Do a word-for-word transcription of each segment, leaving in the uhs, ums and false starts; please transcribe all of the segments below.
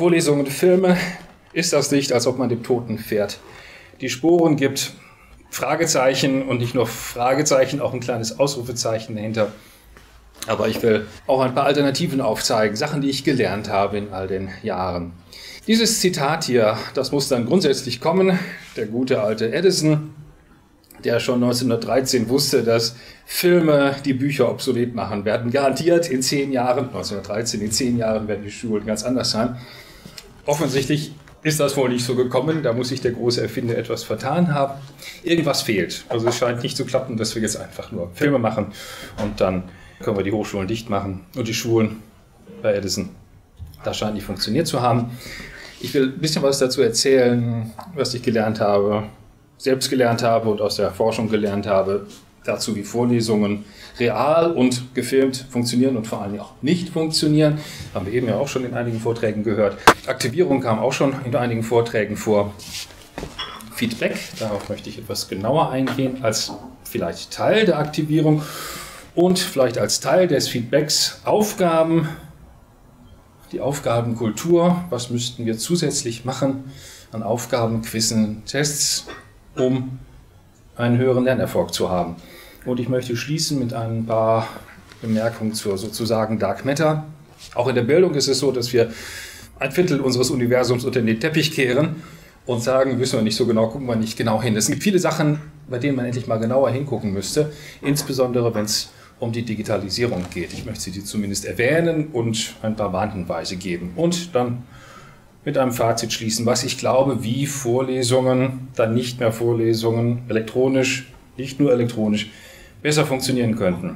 Vorlesungen, Filme, ist das nicht, als ob man dem toten Pferd die Sporen gibt. Fragezeichen und nicht nur Fragezeichen, auch ein kleines Ausrufezeichen dahinter. Aber ich will auch ein paar Alternativen aufzeigen, Sachen, die ich gelernt habe in all den Jahren. Dieses Zitat hier, das muss dann grundsätzlich kommen. Der gute alte Edison, der schon neunzehnhundertdreizehn wusste, dass Filme die Bücher obsolet machen werden. Garantiert in zehn Jahren, neunzehnhundertdreizehn, in zehn Jahren werden die Schulen ganz anders sein. Offensichtlich ist das wohl nicht so gekommen. Da muss sich der große Erfinder etwas vertan haben. Irgendwas fehlt. Also es scheint nicht zu klappen, dass wir jetzt einfach nur Filme machen und dann können wir die Hochschulen dicht machen und die Schulen bei Edison. Das scheint nicht funktioniert zu haben. Ich will ein bisschen was dazu erzählen, was ich gelernt habe, selbst gelernt habe und aus der Forschung gelernt habe, dazu wie Vorlesungen real und gefilmt funktionieren und vor allem auch nicht funktionieren. Haben wir eben ja auch schon in einigen Vorträgen gehört. Aktivierung kam auch schon in einigen Vorträgen vor. Feedback, darauf möchte ich etwas genauer eingehen, als vielleicht Teil der Aktivierung und vielleicht als Teil des Feedbacks Aufgaben, die Aufgabenkultur, was müssten wir zusätzlich machen an Aufgaben, Quizzen, Tests, um einen höheren Lernerfolg zu haben. Und ich möchte schließen mit ein paar Bemerkungen zur sozusagen Dark Matter. Auch in der Bildung ist es so, dass wir ein Viertel unseres Universums unter den Teppich kehren und sagen, wissen wir nicht so genau, gucken wir nicht genau hin. Es gibt viele Sachen, bei denen man endlich mal genauer hingucken müsste, insbesondere wenn es um die Digitalisierung geht. Ich möchte sie zumindest erwähnen und ein paar Warnhinweise geben und dann mit einem Fazit schließen, was ich glaube, wie Vorlesungen, dann nicht mehr Vorlesungen, elektronisch, nicht nur elektronisch, besser funktionieren könnten.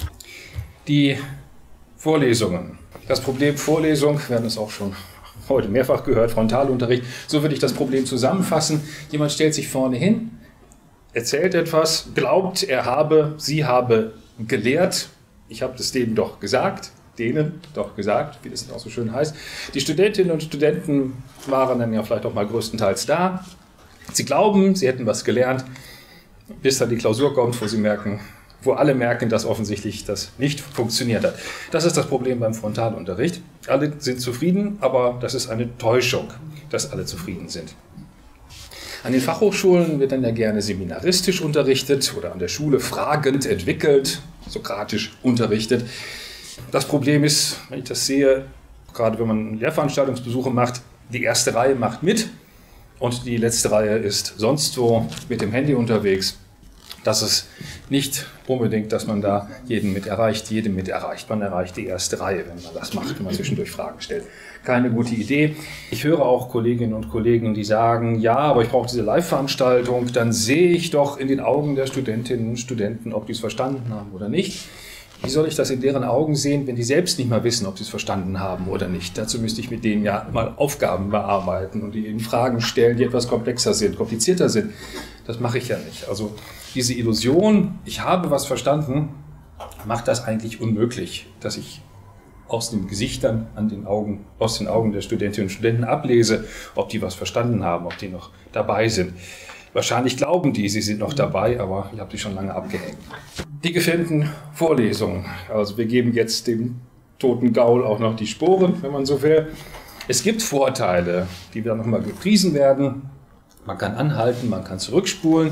Die Vorlesungen. Das Problem Vorlesung, wir haben es auch schon heute mehrfach gehört, Frontalunterricht, so würde ich das Problem zusammenfassen. Jemand stellt sich vorne hin, erzählt etwas, glaubt, er habe, sie habe gelehrt, ich habe das denen doch gesagt, denen doch gesagt, wie das auch so schön heißt. Die Studentinnen und Studenten waren dann ja vielleicht auch mal größtenteils da. Sie glauben, sie hätten was gelernt, bis dann die Klausur kommt, wo sie merken, wo alle merken, dass offensichtlich das nicht funktioniert hat. Das ist das Problem beim Frontalunterricht. Alle sind zufrieden, aber das ist eine Täuschung, dass alle zufrieden sind. An den Fachhochschulen wird dann ja gerne seminaristisch unterrichtet oder an der Schule fragend entwickelt, sokratisch unterrichtet. Das Problem ist, wenn ich das sehe, gerade wenn man Lehrveranstaltungsbesuche macht, die erste Reihe macht mit und die letzte Reihe ist sonst wo mit dem Handy unterwegs. Das ist nicht unbedingt, dass man da jeden mit erreicht, jedem mit erreicht. Man erreicht die erste Reihe, wenn man das macht, wenn man zwischendurch Fragen stellt. Keine gute Idee. Ich höre auch Kolleginnen und Kollegen, die sagen, ja, aber ich brauche diese Live-Veranstaltung, dann sehe ich doch in den Augen der Studentinnen und Studenten, ob die es verstanden haben oder nicht. Wie soll ich das in deren Augen sehen, wenn die selbst nicht mal wissen, ob sie es verstanden haben oder nicht? Dazu müsste ich mit denen ja mal Aufgaben bearbeiten und ihnen Fragen stellen, die etwas komplexer sind, komplizierter sind. Das mache ich ja nicht. Also diese Illusion, ich habe was verstanden, macht das eigentlich unmöglich, dass ich aus den Gesichtern, an den Augen, aus den Augen der Studentinnen und Studenten ablese, ob die was verstanden haben, ob die noch dabei sind. Wahrscheinlich glauben die, sie sind noch dabei, aber ich habe die schon lange abgehängt. Die gefilmten Vorlesungen. Also wir geben jetzt dem toten Gaul auch noch die Sporen, wenn man so will. Es gibt Vorteile, die dann nochmal gepriesen werden. Man kann anhalten, man kann zurückspulen.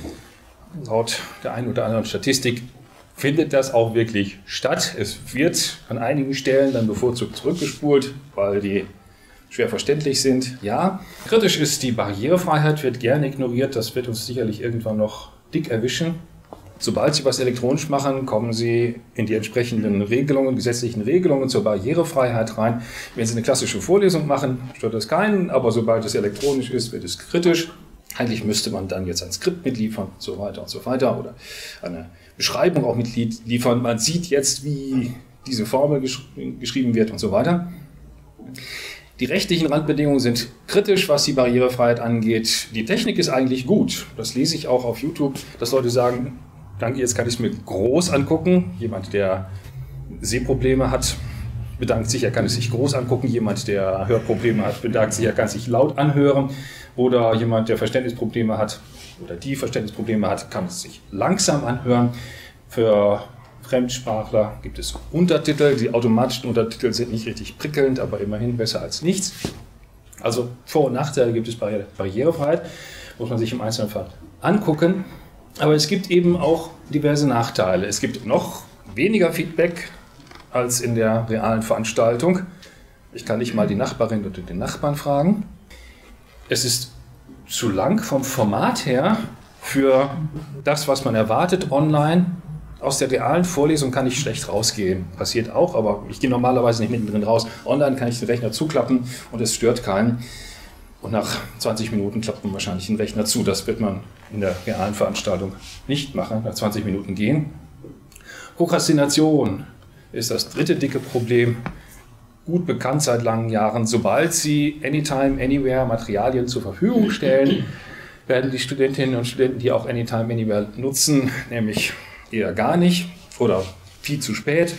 Laut der einen oder anderen Statistik findet das auch wirklich statt. Es wird an einigen Stellen dann bevorzugt zurückgespult, weil die schwer verständlich sind. Ja, kritisch ist die Barrierefreiheit, wird gerne ignoriert. Das wird uns sicherlich irgendwann noch dick erwischen. Sobald Sie was elektronisch machen, kommen Sie in die entsprechenden Regelungen, gesetzlichen Regelungen zur Barrierefreiheit rein. Wenn Sie eine klassische Vorlesung machen, stört das keinen, aber sobald es elektronisch ist, wird es kritisch. Eigentlich müsste man dann jetzt ein Skript mitliefern und so weiter und so weiter oder eine Beschreibung auch mitliefern. Man sieht jetzt, wie diese Formel gesch geschrieben wird und so weiter. Die rechtlichen Randbedingungen sind kritisch, was die Barrierefreiheit angeht. Die Technik ist eigentlich gut. Das lese ich auch auf YouTube, dass Leute sagen, danke, jetzt kann ich es mir groß angucken. Jemand, der Sehprobleme hat, bedankt sich, er kann es sich groß angucken. Jemand, der Hörprobleme hat, bedankt sich, er kann es sich laut anhören. Oder jemand, der Verständnisprobleme hat oder die Verständnisprobleme hat, kann es sich langsam anhören. Für Fremdsprachler gibt es Untertitel. Die automatischen Untertitel sind nicht richtig prickelnd, aber immerhin besser als nichts. Also Vor- und Nachteile gibt es bei Barrierefreiheit, muss man sich im Einzelfall angucken. Aber es gibt eben auch diverse Nachteile. Es gibt noch weniger Feedback als in der realen Veranstaltung. Ich kann nicht mal die Nachbarin oder den Nachbarn fragen. Es ist zu lang vom Format her für das, was man erwartet online. Aus der realen Vorlesung kann ich schlecht rausgehen. Passiert auch, aber ich gehe normalerweise nicht mittendrin raus. Online kann ich den Rechner zuklappen und es stört keinen. Und nach zwanzig Minuten klappt man wahrscheinlich den Rechner zu. Das wird man in der realen Veranstaltung nicht machen. Nach zwanzig Minuten gehen. Prokrastination ist das dritte dicke Problem. Gut bekannt seit langen Jahren. Sobald Sie Anytime, Anywhere Materialien zur Verfügung stellen, werden die Studentinnen und Studenten die auch Anytime, Anywhere nutzen, nämlich eher gar nicht oder viel zu spät.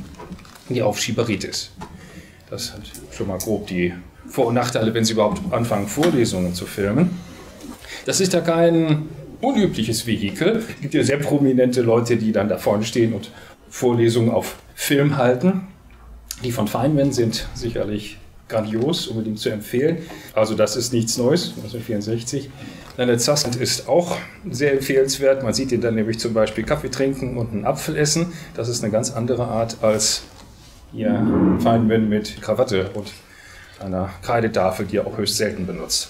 Die Aufschieberitis. Das sind schon mal grob die Vor- und Nachteile, wenn Sie überhaupt anfangen, Vorlesungen zu filmen. Das ist ja kein unübliches Vehikel. Es gibt ja sehr prominente Leute, die dann da vorne stehen und Vorlesungen auf Film halten. Die von Feynman sind sicherlich grandios, unbedingt zu empfehlen. Also das ist nichts Neues, neunzehnhundertvierundsechzig. Leonard Susskind ist auch sehr empfehlenswert. Man sieht ihn dann nämlich zum Beispiel Kaffee trinken und einen Apfel essen. Das ist eine ganz andere Art als hier Feynman mit Krawatte und einer Kreidetafel, die er auch höchst selten benutzt.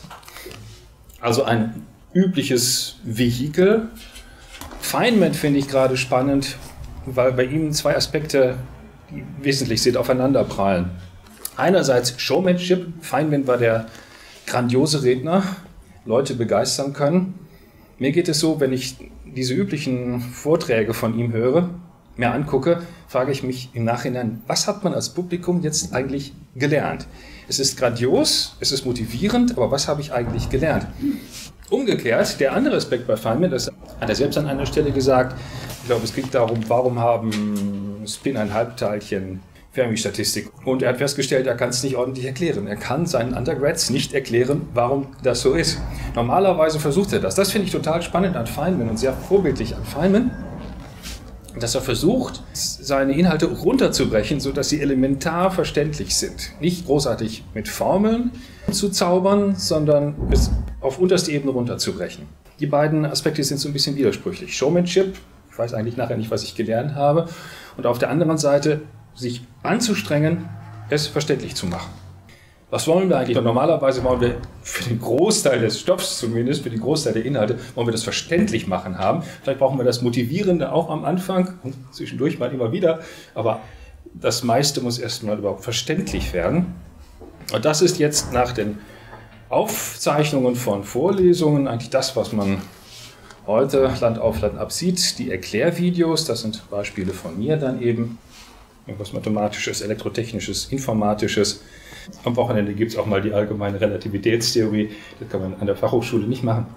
Also ein übliches Vehikel. Feynman finde ich gerade spannend, weil bei ihm zwei Aspekte, die wesentlich sind, aufeinanderprallen. Einerseits Showmanship. Feynman war der grandiose Redner, Leute begeistern können. Mir geht es so, wenn ich diese üblichen Vorträge von ihm höre, mir angucke, frage ich mich im Nachhinein, was hat man als Publikum jetzt eigentlich gelernt? Es ist grandios, es ist motivierend, aber was habe ich eigentlich gelernt? Umgekehrt, der andere Aspekt bei Feynman, das hat er selbst an einer Stelle gesagt, ich glaube, es geht darum, warum haben Spin-ein-Halbteilchen Fermi-Statistik. Und er hat festgestellt, er kann es nicht ordentlich erklären. Er kann seinen Undergrads nicht erklären, warum das so ist. Normalerweise versucht er das. Das finde ich total spannend an Feynman und sehr vorbildlich an Feynman, dass er versucht, seine Inhalte runterzubrechen, sodass sie elementar verständlich sind. Nicht großartig mit Formeln zu zaubern, sondern es auf unterste Ebene runterzubrechen. Die beiden Aspekte sind so ein bisschen widersprüchlich. Showmanship, ich weiß eigentlich nachher nicht, was ich gelernt habe, und auf der anderen Seite sich anzustrengen, es verständlich zu machen. Was wollen wir eigentlich? Normalerweise wollen wir für den Großteil des Stoffs zumindest, für den Großteil der Inhalte, wollen wir das verständlich machen haben. Vielleicht brauchen wir das Motivierende auch am Anfang und zwischendurch mal immer wieder, aber das meiste muss erstmal überhaupt verständlich werden. Und das ist jetzt nach den Aufzeichnungen von Vorlesungen eigentlich das, was man heute Land auf Land ab sieht. Die Erklärvideos, das sind Beispiele von mir dann eben. Irgendwas Mathematisches, Elektrotechnisches, Informatisches. Am Wochenende gibt es auch mal die allgemeine Relativitätstheorie. Das kann man an der Fachhochschule nicht machen.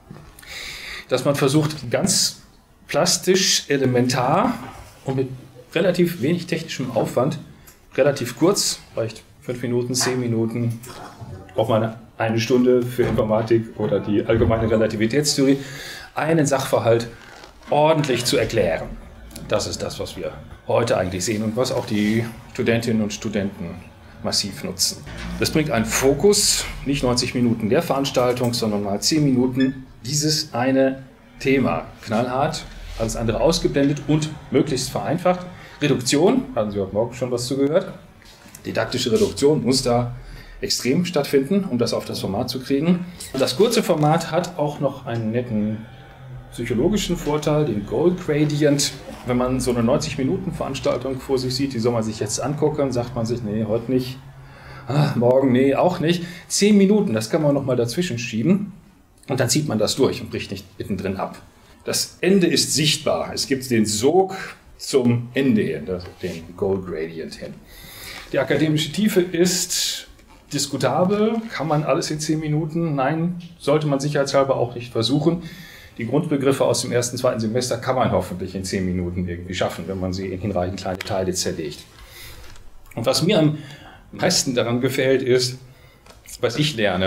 Dass man versucht, ganz plastisch, elementar und mit relativ wenig technischem Aufwand, relativ kurz, vielleicht fünf Minuten, zehn Minuten, auch mal eine Stunde für Informatik oder die allgemeine Relativitätstheorie, einen Sachverhalt ordentlich zu erklären. Das ist das, was wir heute eigentlich sehen und was auch die Studentinnen und Studenten massiv nutzen. Das bringt einen Fokus, nicht neunzig Minuten der Veranstaltung, sondern mal zehn Minuten dieses eine Thema. Knallhart, alles andere ausgeblendet und möglichst vereinfacht. Reduktion, hatten Sie heute Morgen schon was zugehört. Didaktische Reduktion muss da extrem stattfinden, um das auf das Format zu kriegen. Das kurze Format hat auch noch einen netten psychologischen Vorteil, den Goal Gradient. Wenn man so eine neunzig-Minuten-Veranstaltung vor sich sieht, die soll man sich jetzt angucken, sagt man sich, nee, heute nicht, ah, morgen, nee, auch nicht. Zehn Minuten, das kann man nochmal dazwischen schieben und dann zieht man das durch und bricht nicht mittendrin ab. Das Ende ist sichtbar. Es gibt den Sog zum Ende hin, den Goal Gradient hin. Die akademische Tiefe ist diskutabel. Kann man alles in zehn Minuten? Nein, sollte man sicherheitshalber auch nicht versuchen. Die Grundbegriffe aus dem ersten, zweiten Semester kann man hoffentlich in zehn Minuten irgendwie schaffen, wenn man sie in hinreichend kleine Teile zerlegt. Und was mir am meisten daran gefällt, ist, was ich lerne,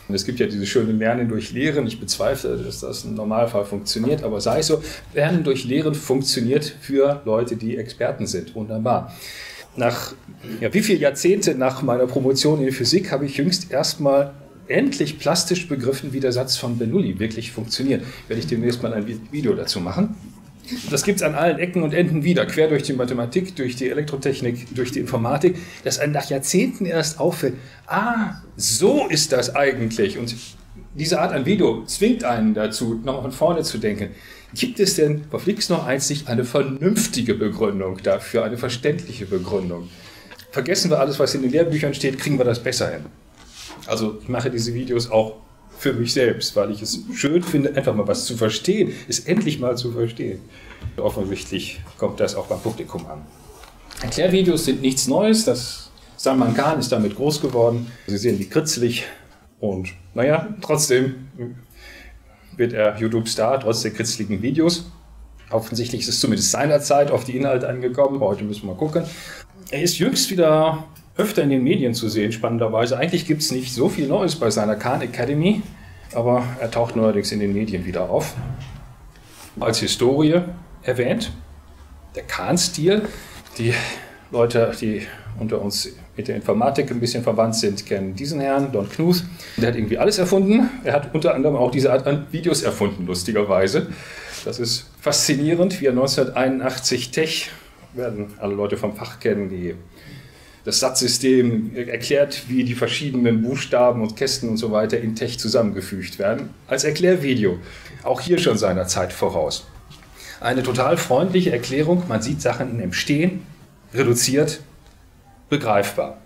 Und es gibt ja diese schöne Lernen durch Lehren. Ich bezweifle, dass das im Normalfall funktioniert, aber sei es so, Lernen durch Lehren funktioniert für Leute, die Experten sind. Wunderbar. Nach ja, wie viele Jahrzehnte nach meiner Promotion in Physik habe ich jüngst erstmal endlich plastisch begriffen, wie der Satz von Bernoulli wirklich funktioniert. Werde ich demnächst mal ein Video dazu machen. Das gibt es an allen Ecken und Enden wieder, quer durch die Mathematik, durch die Elektrotechnik, durch die Informatik, dass einem nach Jahrzehnten erst auffällt, ah, so ist das eigentlich. Und diese Art an Video zwingt einen dazu, nochmal von vorne zu denken. Gibt es denn, verflixt noch einzig, eine vernünftige Begründung dafür, eine verständliche Begründung? Vergessen wir alles, was in den Lehrbüchern steht, kriegen wir das besser hin. Also ich mache diese Videos auch für mich selbst, weil ich es schön finde, einfach mal was zu verstehen, es endlich mal zu verstehen. Offensichtlich kommt das auch beim Publikum an. Erklärvideos sind nichts Neues, das Salman Khan ist damit groß geworden. Sie sehen wie kritzelig und naja, trotzdem wird er YouTube-Star, trotz der kritzeligen Videos. Offensichtlich ist es zumindest seinerzeit auf die Inhalte angekommen, heute müssen wir mal gucken. Er ist jüngst wieder öfter in den Medien zu sehen, spannenderweise. Eigentlich gibt es nicht so viel Neues bei seiner Khan Academy, aber er taucht neuerdings in den Medien wieder auf. Als Historie erwähnt, der Khan-Stil. Die Leute, die unter uns mit der Informatik ein bisschen verwandt sind, kennen diesen Herrn, Don Knuth. Der hat irgendwie alles erfunden. Er hat unter anderem auch diese Art an Videos erfunden, lustigerweise. Das ist faszinierend, wie er neunzehnhunderteinundachtzig Tech, werden alle Leute vom Fach kennen, die das Satzsystem erklärt, wie die verschiedenen Buchstaben und Kästen und so weiter in Tech zusammengefügt werden, als Erklärvideo. Auch hier schon seiner Zeit voraus. Eine total freundliche Erklärung, man sieht Sachen im Stehen, reduziert, begreifbar.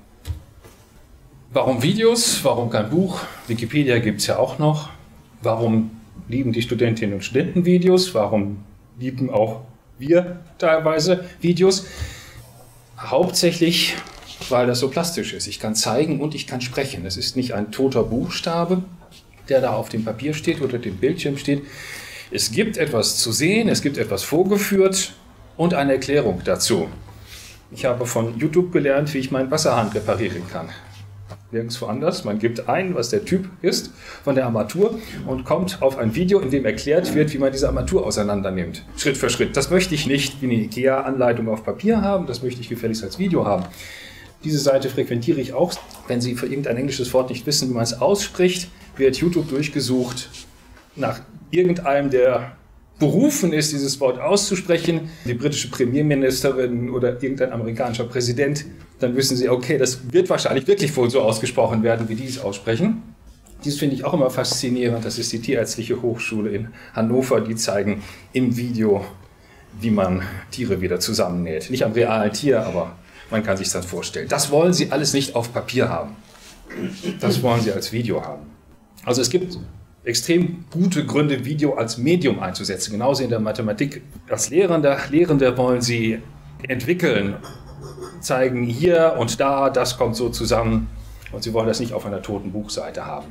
Warum Videos? Warum kein Buch? Wikipedia gibt es ja auch noch. Warum lieben die Studentinnen und Studenten Videos? Warum lieben auch wir teilweise Videos? Hauptsächlich, weil das so plastisch ist. Ich kann zeigen und ich kann sprechen. Es ist nicht ein toter Buchstabe, der da auf dem Papier steht oder dem Bildschirm steht. Es gibt etwas zu sehen, es gibt etwas vorgeführt und eine Erklärung dazu. Ich habe von YouTube gelernt, wie ich meinen Wasserhahn reparieren kann. Nirgendwo anders. Man gibt ein, was der Typ ist von der Armatur und kommt auf ein Video, in dem erklärt wird, wie man diese Armatur auseinander nimmt. Schritt für Schritt. Das möchte ich nicht wie eine IKEA-Anleitung auf Papier haben, das möchte ich gefälligst als Video haben. Diese Seite frequentiere ich auch. Wenn Sie für irgendein englisches Wort nicht wissen, wie man es ausspricht, wird YouTube durchgesucht nach irgendeinem, der berufen ist, dieses Wort auszusprechen, die britische Premierministerin oder irgendein amerikanischer Präsident, dann wissen Sie, okay, das wird wahrscheinlich wirklich wohl so ausgesprochen werden, wie die es aussprechen. Dies finde ich auch immer faszinierend. Das ist die Tierärztliche Hochschule in Hannover. Die zeigen im Video, wie man Tiere wieder zusammennäht. Nicht am realen Tier, aber man kann sich das vorstellen. Das wollen Sie alles nicht auf Papier haben. Das wollen Sie als Video haben. Also es gibt extrem gute Gründe, Video als Medium einzusetzen. Genauso in der Mathematik. Als Lehrender, Lehrende wollen Sie entwickeln, zeigen hier und da, das kommt so zusammen. Und Sie wollen das nicht auf einer toten Buchseite haben.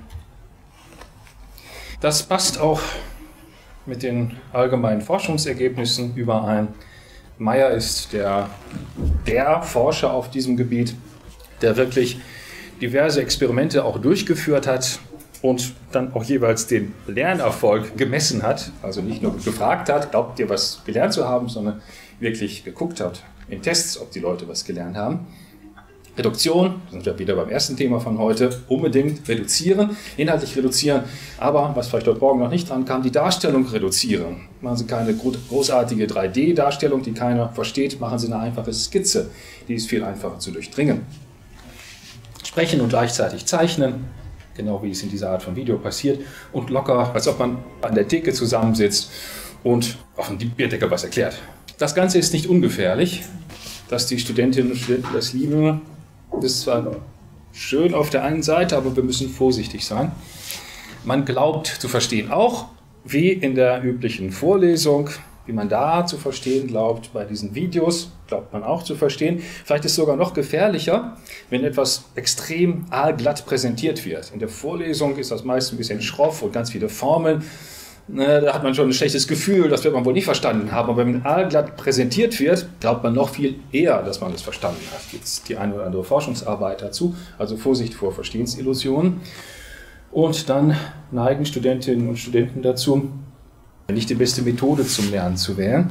Das passt auch mit den allgemeinen Forschungsergebnissen überein. Meyer ist der, der Forscher auf diesem Gebiet, der wirklich diverse Experimente auch durchgeführt hat und dann auch jeweils den Lernerfolg gemessen hat. Also nicht nur gefragt hat, glaubt ihr was gelernt zu haben, sondern wirklich geguckt hat in Tests, ob die Leute was gelernt haben. Reduktion, da sind wir wieder beim ersten Thema von heute, unbedingt reduzieren, inhaltlich reduzieren, aber was vielleicht heute Morgen noch nicht dran kam, die Darstellung reduzieren. Machen Sie keine großartige drei D Darstellung, die keiner versteht, machen Sie eine einfache Skizze, die ist viel einfacher zu durchdringen. Sprechen und gleichzeitig zeichnen, genau wie es in dieser Art von Video passiert, und locker, als ob man an der Theke zusammensitzt und auf dem Bierdeckel was erklärt. Das Ganze ist nicht ungefährlich, dass die Studentinnen und Studenten das lieben. Das ist zwar schön auf der einen Seite, aber wir müssen vorsichtig sein. Man glaubt zu verstehen auch, wie in der üblichen Vorlesung, wie man da zu verstehen glaubt, bei diesen Videos glaubt man auch zu verstehen. Vielleicht ist es sogar noch gefährlicher, wenn etwas extrem aalglatt präsentiert wird. In der Vorlesung ist das meist ein bisschen schroff und ganz viele Formeln. Da hat man schon ein schlechtes Gefühl, das wird man wohl nicht verstanden haben. Aber wenn aalglatt präsentiert wird, glaubt man noch viel eher, dass man es verstanden hat. Gibt es die eine oder andere Forschungsarbeit dazu. Also Vorsicht vor Verstehensillusionen. Und dann neigen Studentinnen und Studenten dazu, nicht die beste Methode zum Lernen zu wählen,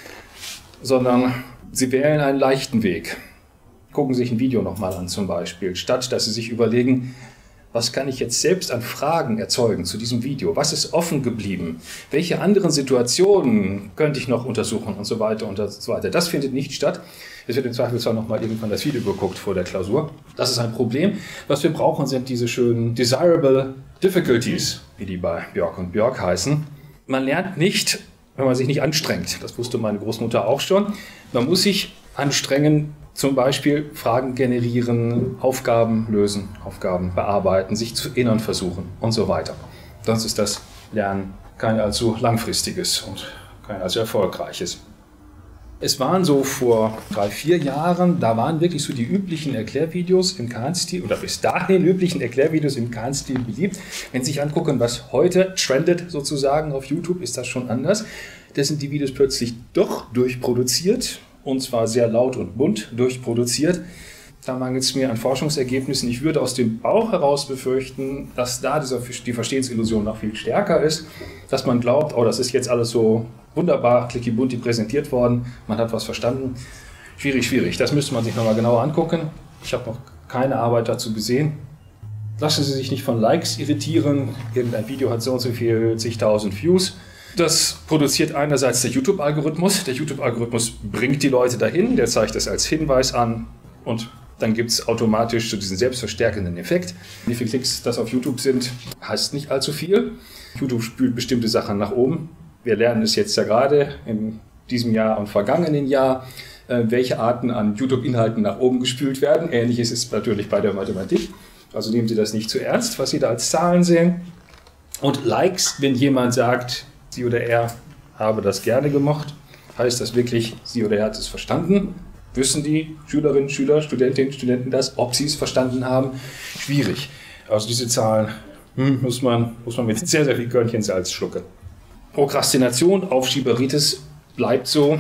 sondern sie wählen einen leichten Weg. Gucken sich ein Video nochmal an zum Beispiel, statt dass sie sich überlegen, was kann ich jetzt selbst an Fragen erzeugen zu diesem Video? Was ist offen geblieben? Welche anderen Situationen könnte ich noch untersuchen und so weiter und so weiter? Das findet nicht statt. Es wird im Zweifelsfall nochmal irgendwann das Video geguckt vor der Klausur. Das ist ein Problem. Was wir brauchen, sind diese schönen Desirable Difficulties, wie die bei Björk und Björk heißen. Man lernt nicht, wenn man sich nicht anstrengt. Das wusste meine Großmutter auch schon. Man muss sich anstrengen, zum Beispiel Fragen generieren, Aufgaben lösen, Aufgaben bearbeiten, sich zu erinnern versuchen und so weiter. Sonst ist das Lernen kein allzu langfristiges und kein allzu erfolgreiches. Es waren so vor drei, vier Jahren, da waren wirklich so die üblichen Erklärvideos im Khan-Stil, oder bis dahin üblichen Erklärvideos im Khan-Stil beliebt. Wenn Sie sich angucken, was heute trendet sozusagen auf YouTube, ist das schon anders. Da sind die Videos plötzlich doch durchproduziert, und zwar sehr laut und bunt durchproduziert. Da mangelt es mir an Forschungsergebnissen. Ich würde aus dem Bauch heraus befürchten, dass da dieser, die Verstehensillusion noch viel stärker ist, dass man glaubt, oh, das ist jetzt alles so wunderbar, klickibunti präsentiert worden, man hat was verstanden. Schwierig, schwierig. Das müsste man sich nochmal genauer angucken. Ich habe noch keine Arbeit dazu gesehen. Lassen Sie sich nicht von Likes irritieren. Irgendein Video hat so und so viel zigtausend Views. Das produziert einerseits der YouTube-Algorithmus. Der YouTube-Algorithmus bringt die Leute dahin, der zeigt das als Hinweis an und dann gibt es automatisch so diesen selbstverstärkenden Effekt. Wie viele Klicks das auf YouTube sind, heißt nicht allzu viel. YouTube spült bestimmte Sachen nach oben. Wir lernen es jetzt ja gerade in diesem Jahr und vergangenen Jahr, welche Arten an YouTube-Inhalten nach oben gespült werden. Ähnliches ist natürlich bei der Mathematik. Also nehmen Sie das nicht zu ernst, was Sie da als Zahlen sehen. Und Likes, wenn jemand sagt, sie oder er habe das gerne gemocht, heißt das wirklich, sie oder er hat es verstanden. Wissen die Schülerinnen, Schüler, Studentinnen, Studenten das, ob sie es verstanden haben? Schwierig. Also diese Zahlen hm, muss man, muss man mit sehr, sehr viel Körnchen Salz schlucken. Prokrastination, Aufschieberitis bleibt so,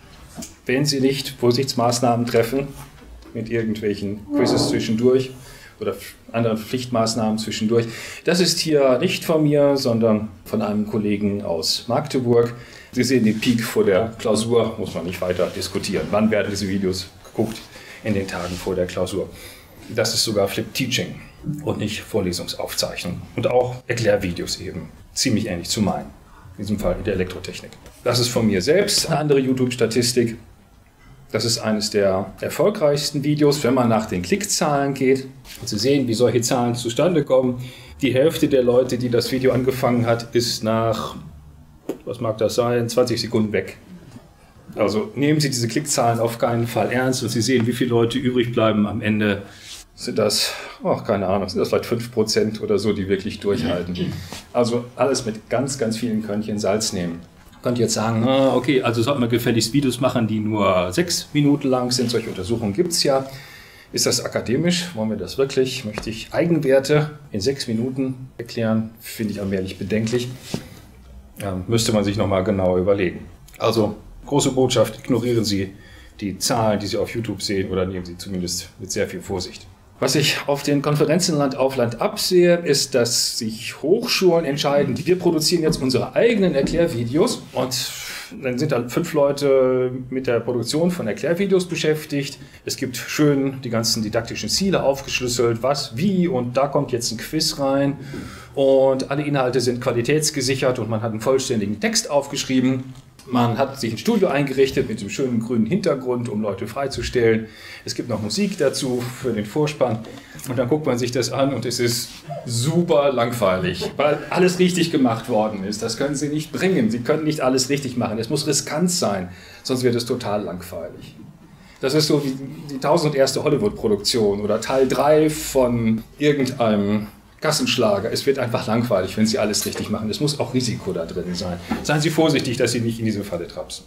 wenn Sie nicht Vorsichtsmaßnahmen treffen, mit irgendwelchen Quizzes zwischendurch oder anderen Pflichtmaßnahmen zwischendurch. Das ist hier nicht von mir, sondern von einem Kollegen aus Magdeburg. Sie sehen den Peak vor der Klausur, muss man nicht weiter diskutieren. Wann werden diese Videos geguckt? In den Tagen vor der Klausur. Das ist sogar Flip Teaching und nicht Vorlesungsaufzeichnung. Und auch Erklärvideos eben, ziemlich ähnlich zu meinen. In diesem Fall in der Elektrotechnik. Das ist von mir selbst eine andere YouTube-Statistik. Das ist eines der erfolgreichsten Videos, wenn man nach den Klickzahlen geht. Und Sie sehen, wie solche Zahlen zustande kommen. Die Hälfte der Leute, die das Video angefangen hat, ist nach, was mag das sein, zwanzig Sekunden weg. Also nehmen Sie diese Klickzahlen auf keinen Fall ernst und Sie sehen, wie viele Leute übrig bleiben. Am Ende sind das, oh, keine Ahnung, sind das vielleicht fünf Prozent oder so, die wirklich durchhalten. Also alles mit ganz, ganz vielen Körnchen Salz nehmen. Könnt jetzt sagen, okay, also sollten wir gefälligst Videos machen, die nur sechs Minuten lang sind. Solche Untersuchungen gibt es ja. Ist das akademisch? Wollen wir das wirklich? Möchte ich Eigenwerte in sechs Minuten erklären? Finde ich allmählich bedenklich. Ja, müsste man sich nochmal genau überlegen. Also, große Botschaft, ignorieren Sie die Zahlen, die Sie auf YouTube sehen, oder nehmen Sie zumindest mit sehr viel Vorsicht. Was ich auf den Konferenzen Land auf Land absehe, ist, dass sich Hochschulen entscheiden, wir produzieren jetzt unsere eigenen Erklärvideos und dann sind dann fünf Leute mit der Produktion von Erklärvideos beschäftigt. Es gibt schön die ganzen didaktischen Ziele aufgeschlüsselt, was, wie, und da kommt jetzt ein Quiz rein und alle Inhalte sind qualitätsgesichert und man hat einen vollständigen Text aufgeschrieben. Man hat sich ein Studio eingerichtet mit dem schönen grünen Hintergrund, um Leute freizustellen. Es gibt noch Musik dazu für den Vorspann. Und dann guckt man sich das an und es ist super langweilig, weil alles richtig gemacht worden ist. Das können Sie nicht bringen. Sie können nicht alles richtig machen. Es muss riskant sein, sonst wird es total langweilig. Das ist so wie die tausendunderste Hollywood-Produktion oder Teil drei von irgendeinem Kassenschlager. Es wird einfach langweilig, wenn Sie alles richtig machen. Es muss auch Risiko da drin sein. Seien Sie vorsichtig, dass Sie nicht in diese Falle trapsen.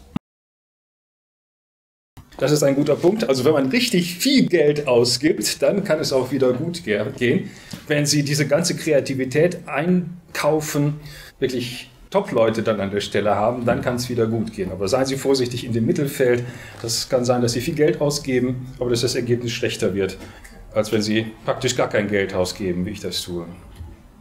Das ist ein guter Punkt. Also wenn man richtig viel Geld ausgibt, dann kann es auch wieder gut gehen. Wenn Sie diese ganze Kreativität einkaufen, wirklich Top-Leute dann an der Stelle haben, dann kann es wieder gut gehen. Aber seien Sie vorsichtig in dem Mittelfeld. Das kann sein, dass Sie viel Geld ausgeben, aber dass das Ergebnis schlechter wird, als wenn Sie praktisch gar kein Geld ausgeben, wie ich das tue.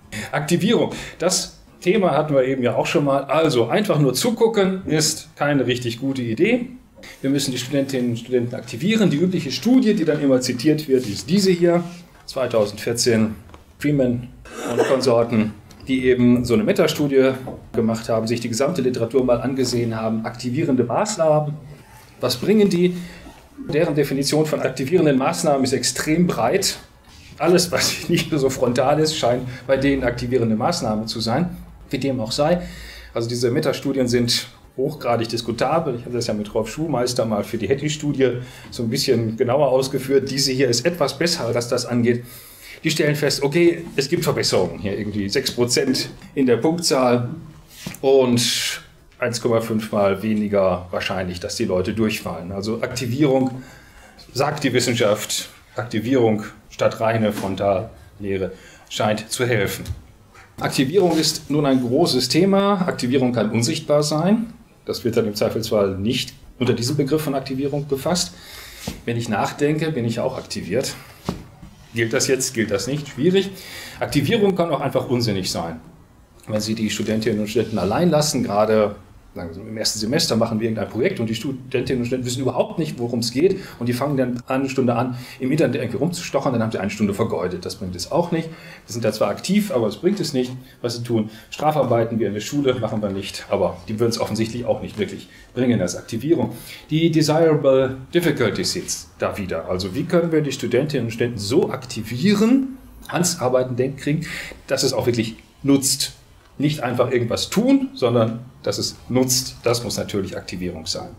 Aktivierung. Das Thema hatten wir eben ja auch schon mal. Also einfach nur zugucken ist keine richtig gute Idee. Wir müssen die Studentinnen und Studenten aktivieren. Die übliche Studie, die dann immer zitiert wird, ist diese hier. zweitausendvierzehn, Freeman und Konsorten, die eben so eine Metastudie gemacht haben, sich die gesamte Literatur mal angesehen haben. Aktivierende Maßnahmen. Was bringen die? Deren Definition von aktivierenden Maßnahmen ist extrem breit. Alles, was nicht nur so frontal ist, scheint bei denen aktivierende Maßnahmen zu sein, wie dem auch sei. Also diese Metastudien sind hochgradig diskutabel. Ich habe das ja mit Rolf Schulmeister mal für die Hattie-Studie so ein bisschen genauer ausgeführt. Diese hier ist etwas besser, was das angeht. Die stellen fest, okay, es gibt Verbesserungen hier, irgendwie sechs Prozent in der Punktzahl und eins Komma fünf Mal weniger wahrscheinlich, dass die Leute durchfallen. Also Aktivierung, sagt die Wissenschaft, Aktivierung statt reine Frontallehre scheint zu helfen. Aktivierung ist nun ein großes Thema. Aktivierung kann unsichtbar sein. Das wird dann im Zweifelsfall nicht unter diesem Begriff von Aktivierung gefasst. Wenn ich nachdenke, bin ich auch aktiviert. Gilt das jetzt, gilt das nicht? Schwierig. Aktivierung kann auch einfach unsinnig sein. Wenn Sie die Studentinnen und Studenten allein lassen, gerade im ersten Semester machen wir irgendein Projekt und die Studentinnen und Studenten wissen überhaupt nicht, worum es geht und die fangen dann eine Stunde an, im Internet irgendwie rumzustochern, dann haben sie eine Stunde vergeudet. Das bringt es auch nicht. Wir sind da zwar aktiv, aber es bringt es nicht, was sie tun. Strafarbeiten wir in der Schule machen wir nicht, aber die würden es offensichtlich auch nicht wirklich bringen als Aktivierung. Die Desirable Difficulties jetzt da wieder. Also wie können wir die Studentinnen und Studenten so aktivieren, ans Arbeiten denken kriegen, dass es auch wirklich nutzt. Nicht einfach irgendwas tun, sondern dass es nutzt. Das muss natürlich Aktivierung sein.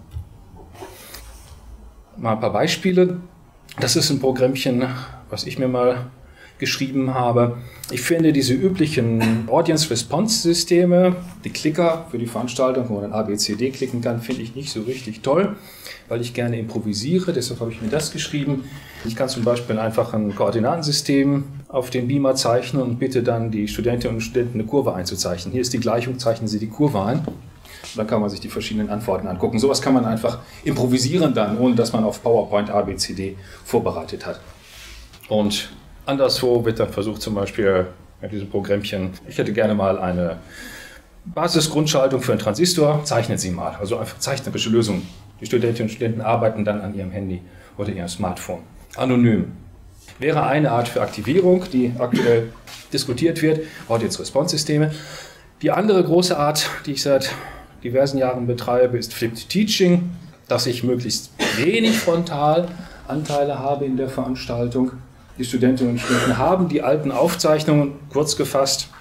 Mal ein paar Beispiele. Das ist ein Programmchen, was ich mir mal geschrieben habe. Ich finde diese üblichen Audience-Response-Systeme, die Klicker für die Veranstaltung, wo man dann A, B, C, D klicken kann, finde ich nicht so richtig toll, weil ich gerne improvisiere. Deshalb habe ich mir das geschrieben. Ich kann zum Beispiel einfach ein Koordinatensystem auf den Beamer zeichnen und bitte dann die Studentinnen und Studenten eine Kurve einzuzeichnen. Hier ist die Gleichung, zeichnen Sie die Kurve ein. Und dann kann man sich die verschiedenen Antworten angucken. Sowas kann man einfach improvisieren dann, ohne dass man auf PowerPoint A, B, C, D vorbereitet hat. Und anderswo wird dann versucht zum Beispiel mit diesem Programmchen, ich hätte gerne mal eine Basisgrundschaltung für einen Transistor, zeichnen Sie mal. Also einfach zeichnerische Lösungen. Die Studentinnen und Studenten arbeiten dann an ihrem Handy oder ihrem Smartphone. Anonym. Wäre eine Art für Aktivierung, die aktuell diskutiert wird, Audience-Response-Systeme. Die andere große Art, die ich seit diversen Jahren betreibe, ist Flipped Teaching, dass ich möglichst wenig Frontalanteile habe in der Veranstaltung. Die Studentinnen und Studenten haben die alten Aufzeichnungen kurz gefasst,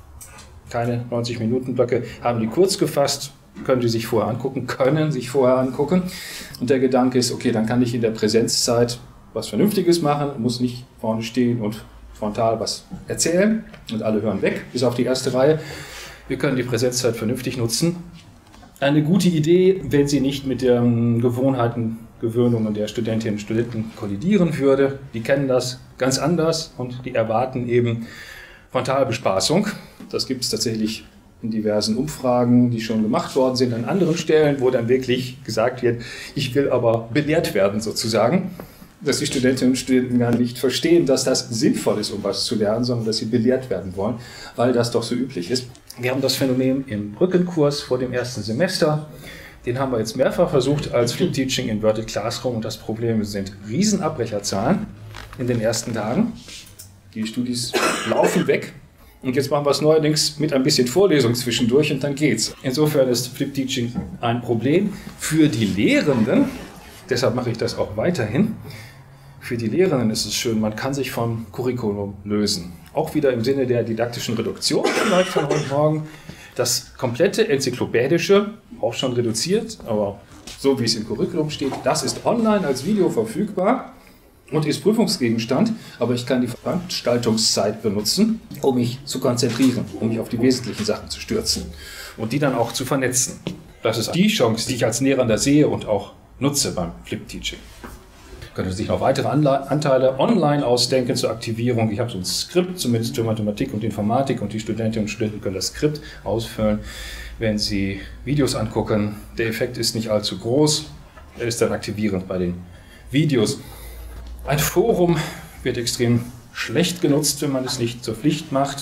keine neunzig Minuten Blöcke, haben die kurz gefasst, können die sich vorher angucken, können sich vorher angucken. Und der Gedanke ist, okay, dann kann ich in der Präsenzzeit was Vernünftiges machen, muss nicht vorne stehen und frontal was erzählen und alle hören weg, bis auf die erste Reihe. Wir können die Präsenzzeit vernünftig nutzen. Eine gute Idee, wenn sie nicht mit den Gewohnheiten, Gewöhnungen der Studentinnen und Studenten kollidieren würde. Die kennen das ganz anders und die erwarten eben Frontalbespaßung. Das gibt es tatsächlich in diversen Umfragen, die schon gemacht worden sind, an anderen Stellen, wo dann wirklich gesagt wird, ich will aber belehrt werden sozusagen. Dass die Studentinnen und Studenten gar nicht verstehen, dass das sinnvoll ist, um was zu lernen, sondern dass sie belehrt werden wollen, weil das doch so üblich ist. Wir haben das Phänomen im Brückenkurs vor dem ersten Semester. Den haben wir jetzt mehrfach versucht als Flip Teaching Inverted Classroom und das Problem sind Riesenabbrecherzahlen in den ersten Tagen. Die Studis laufen weg und jetzt machen wir es neuerdings mit ein bisschen Vorlesung zwischendurch und dann geht's. Insofern ist Flip Teaching ein Problem für die Lehrenden, deshalb mache ich das auch weiterhin. Für die Lehrenden ist es schön, man kann sich vom Curriculum lösen. Auch wieder im Sinne der didaktischen Reduktion, vielleicht von heute Morgen. Das komplette Enzyklopädische, auch schon reduziert, aber so wie es im Curriculum steht, das ist online als Video verfügbar und ist Prüfungsgegenstand, aber ich kann die Veranstaltungszeit benutzen, um mich zu konzentrieren, um mich auf die wesentlichen Sachen zu stürzen und die dann auch zu vernetzen. Das ist die Chance, die ich als Lehrender sehe und auch nutze beim Flip Teaching. Können Sie sich noch weitere Anteile online ausdenken zur Aktivierung. Ich habe so ein Skript, zumindest für Mathematik und Informatik, und die Studentinnen und Studenten können das Skript ausfüllen, wenn sie Videos angucken. Der Effekt ist nicht allzu groß, er ist dann aktivierend bei den Videos. Ein Forum wird extrem schlecht genutzt, wenn man es nicht zur Pflicht macht.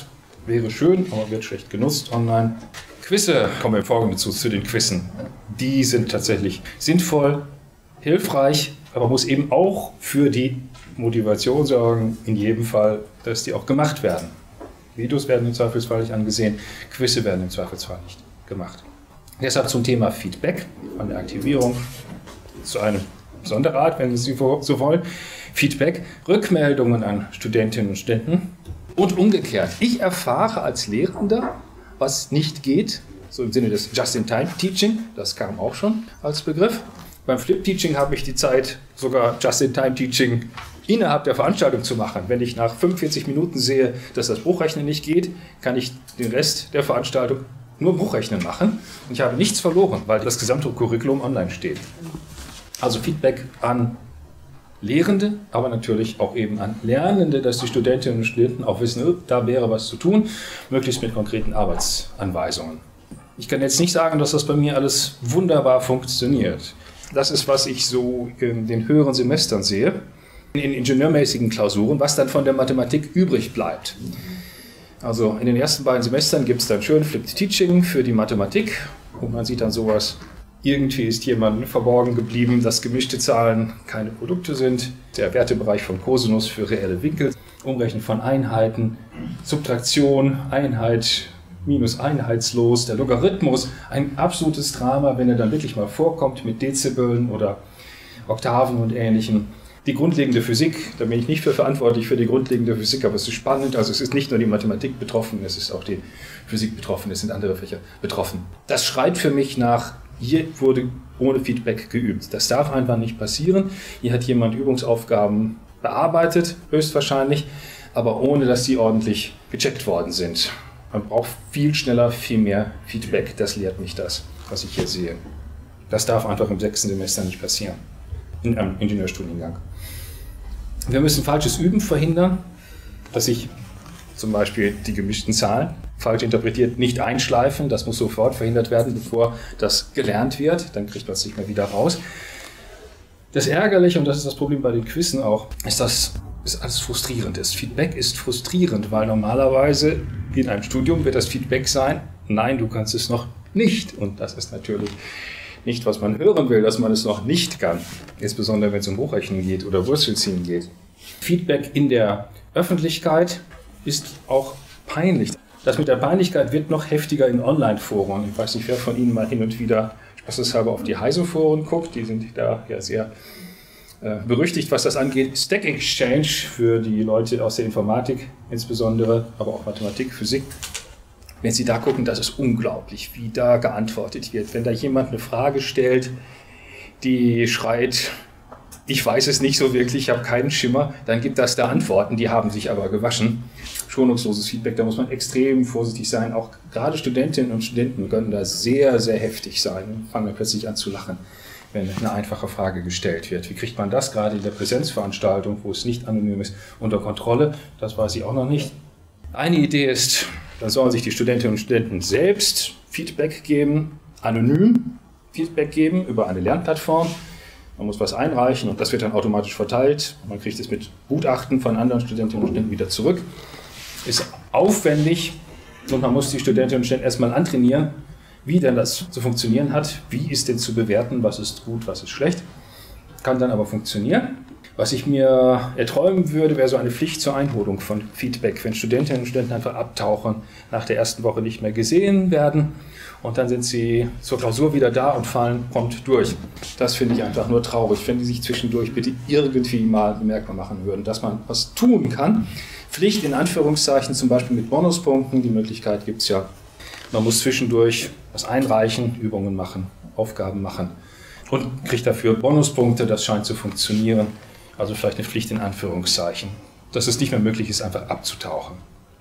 wäre schön, aber wird schlecht genutzt online. Quizze, kommen wir im Folgenden zu, zu den Quizzen. Die sind tatsächlich sinnvoll, hilfreich, aber muss eben auch für die Motivation sorgen, in jedem Fall, dass die auch gemacht werden. Videos werden im Zweifelsfall nicht angesehen, Quizze werden im Zweifelsfall nicht gemacht. Deshalb zum Thema Feedback an der Aktivierung, zu einem Sonderart, wenn Sie so wollen. Feedback, Rückmeldungen an Studentinnen und Studenten und umgekehrt. Ich erfahre als Lehrender, was nicht geht, so im Sinne des Just-in-Time-Teaching, das kam auch schon als Begriff. Beim Flip-Teaching habe ich die Zeit, sogar Just-in-Time-Teaching innerhalb der Veranstaltung zu machen. Wenn ich nach fünfundvierzig Minuten sehe, dass das Bruchrechnen nicht geht, kann ich den Rest der Veranstaltung nur Bruchrechnen machen. Und ich habe nichts verloren, weil das gesamte Curriculum online steht. Also Feedback an Lehrende, aber natürlich auch eben an Lernende, dass die Studentinnen und Studenten auch wissen, da wäre was zu tun, möglichst mit konkreten Arbeitsanweisungen. Ich kann jetzt nicht sagen, dass das bei mir alles wunderbar funktioniert. Das ist, was ich so in den höheren Semestern sehe, in ingenieurmäßigen Klausuren, was dann von der Mathematik übrig bleibt. Also in den ersten beiden Semestern gibt es dann schön Flipped Teaching für die Mathematik und man sieht dann sowas. Irgendwie ist jemand verborgen geblieben, dass gemischte Zahlen keine Produkte sind. Der Wertebereich von Cosinus für reelle Winkel, Umrechnen von Einheiten, Subtraktion, Einheit minus einheitslos, der Logarithmus, ein absolutes Drama, wenn er dann wirklich mal vorkommt mit Dezibeln oder Oktaven und Ähnlichem. Die grundlegende Physik, da bin ich nicht für verantwortlich für die grundlegende Physik, aber es ist spannend. Also es ist nicht nur die Mathematik betroffen, es ist auch die Physik betroffen, es sind andere Fächer betroffen. Das schreit für mich nach, hier wurde ohne Feedback geübt. Das darf einfach nicht passieren. Hier hat jemand Übungsaufgaben bearbeitet, höchstwahrscheinlich, aber ohne, dass die ordentlich gecheckt worden sind. Man braucht viel schneller, viel mehr Feedback. Das lehrt mich das, was ich hier sehe. Das darf einfach im sechsten Semester nicht passieren, in einem Ingenieurstudiengang. Wir müssen falsches Üben verhindern, dass sich zum Beispiel die gemischten Zahlen falsch interpretiert nicht einschleifen. Das muss sofort verhindert werden, bevor das gelernt wird. Dann kriegt man es nicht mehr wieder raus. Das Ärgerliche, und das ist das Problem bei den Quizzen auch, ist, dass es alles frustrierend ist. Feedback ist frustrierend, weil normalerweise in einem Studium wird das Feedback sein, nein, du kannst es noch nicht. Und das ist natürlich nicht, was man hören will, dass man es noch nicht kann. Insbesondere wenn es um Hochrechnen geht oder Wurzelziehen geht. Feedback in der Öffentlichkeit ist auch peinlich. Das mit der Peinlichkeit wird noch heftiger in Online-Foren. Ich weiß nicht, wer von Ihnen mal hin und wieder spaßeshalber auf die Heise-Foren guckt. Die sind da ja sehr äh, berüchtigt, was das angeht. Stack Exchange für die Leute aus der Informatik insbesondere, aber auch Mathematik, Physik. Wenn Sie da gucken, das ist unglaublich, wie da geantwortet wird. Wenn da jemand eine Frage stellt, die schreit, ich weiß es nicht so wirklich, ich habe keinen Schimmer, dann gibt das da Antworten, die haben sich aber gewaschen. Schonungsloses Feedback, da muss man extrem vorsichtig sein. Auch gerade Studentinnen und Studenten können da sehr, sehr heftig sein und fangen dann plötzlich an zu lachen, wenn eine einfache Frage gestellt wird. Wie kriegt man das gerade in der Präsenzveranstaltung, wo es nicht anonym ist, unter Kontrolle? Das weiß ich auch noch nicht. Eine Idee ist, da sollen sich die Studentinnen und Studenten selbst Feedback geben, anonym Feedback geben über eine Lernplattform. Man muss was einreichen und das wird dann automatisch verteilt. Man kriegt es mit Gutachten von anderen Studentinnen und Studenten wieder zurück. Ist aufwendig und man muss die Studentinnen und Studenten erstmal antrainieren, wie denn das zu funktionieren hat. Wie ist denn zu bewerten, was ist gut, was ist schlecht. Kann dann aber funktionieren. Was ich mir erträumen würde, wäre so eine Pflicht zur Einholung von Feedback. Wenn Studentinnen und Studenten einfach abtauchen, nach der ersten Woche nicht mehr gesehen werden und dann sind sie zur Klausur wieder da und fallen prompt durch. Das finde ich einfach nur traurig, wenn die sich zwischendurch bitte irgendwie mal bemerkbar machen würden, dass man was tun kann. Pflicht in Anführungszeichen, zum Beispiel mit Bonuspunkten, die Möglichkeit gibt es ja. Man muss zwischendurch was einreichen, Übungen machen, Aufgaben machen und kriegt dafür Bonuspunkte, das scheint zu funktionieren. Also vielleicht eine Pflicht in Anführungszeichen, dass es nicht mehr möglich ist, einfach abzutauchen.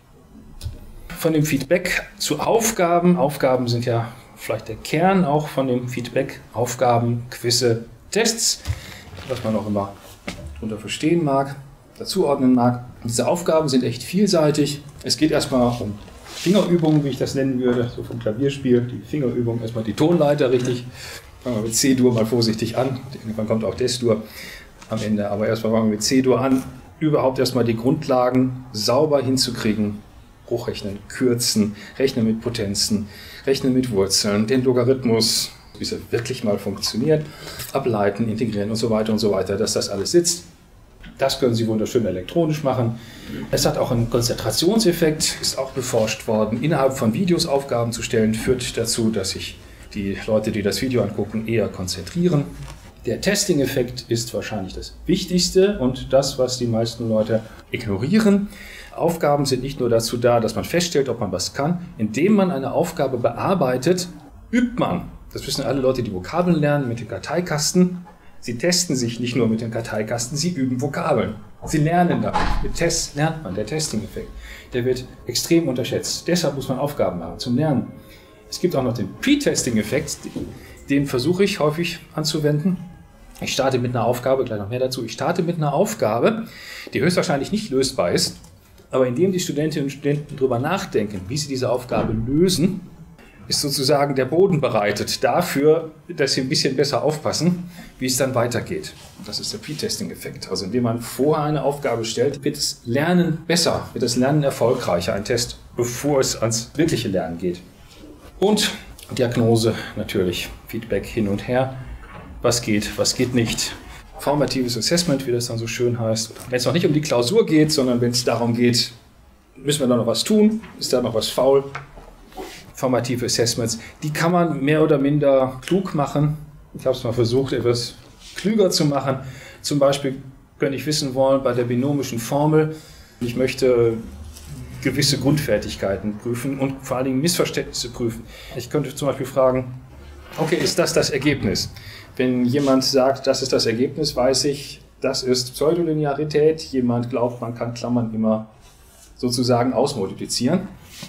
Von dem Feedback zu Aufgaben. Aufgaben sind ja vielleicht der Kern auch von dem Feedback. Aufgaben, Quizze, Tests, was man auch immer darunter verstehen mag, dazuordnen mag. Diese Aufgaben sind echt vielseitig. Es geht erstmal um Fingerübungen, wie ich das nennen würde, so vom Klavierspiel. Die Fingerübung, erstmal die Tonleiter richtig. Fangen wir mit C-Dur mal vorsichtig an. Irgendwann kommt auch Des-Dur am Ende. Aber erstmal fangen wir mit C-Dur an. Überhaupt erstmal die Grundlagen sauber hinzukriegen, hochrechnen, kürzen, rechnen mit Potenzen, rechnen mit Wurzeln, den Logarithmus, bis er wirklich mal funktioniert, ableiten, integrieren und so weiter und so weiter, dass das alles sitzt. Das können Sie wunderschön elektronisch machen. Es hat auch einen Konzentrationseffekt, ist auch beforscht worden. Innerhalb von Videos Aufgaben zu stellen, führt dazu, dass sich die Leute, die das Video angucken, eher konzentrieren. Der Testing-Effekt ist wahrscheinlich das Wichtigste und das, was die meisten Leute ignorieren. Aufgaben sind nicht nur dazu da, dass man feststellt, ob man was kann. Indem man eine Aufgabe bearbeitet, übt man. Das wissen alle Leute, die Vokabeln lernen mit dem Karteikasten. Sie testen sich nicht nur mit dem Karteikasten, sie üben Vokabeln. Sie lernen damit. Mit Tests lernt man, der Testing-Effekt. Der wird extrem unterschätzt. Deshalb muss man Aufgaben machen, zum Lernen. Es gibt auch noch den Pre-Testing-Effekt, den versuche ich häufig anzuwenden. Ich starte mit einer Aufgabe, gleich noch mehr dazu, ich starte mit einer Aufgabe, die höchstwahrscheinlich nicht lösbar ist, aber indem die Studentinnen und Studenten darüber nachdenken, wie sie diese Aufgabe lösen, ist sozusagen der Boden bereitet dafür, dass sie ein bisschen besser aufpassen, wie es dann weitergeht. Das ist der Pre-Testing-Effekt. Also indem man vorher eine Aufgabe stellt, wird das Lernen besser, wird das Lernen erfolgreicher, ein Test, bevor es ans wirkliche Lernen geht. Und Diagnose natürlich, Feedback hin und her. Was geht, was geht nicht. Formatives Assessment, wie das dann so schön heißt. Wenn es noch nicht um die Klausur geht, sondern wenn es darum geht, müssen wir da noch was tun, ist da noch was faul. Formative Assessments, die kann man mehr oder minder klug machen. Ich habe es mal versucht, etwas klüger zu machen. Zum Beispiel könnte ich wissen wollen, bei der binomischen Formel, ich möchte gewisse Grundfertigkeiten prüfen und vor allen Dingen Missverständnisse prüfen. Ich könnte zum Beispiel fragen, okay, ist das das Ergebnis? Wenn jemand sagt, das ist das Ergebnis, weiß ich, das ist Pseudolinearität. Jemand glaubt, man kann Klammern immer sozusagen ausmultiplizieren.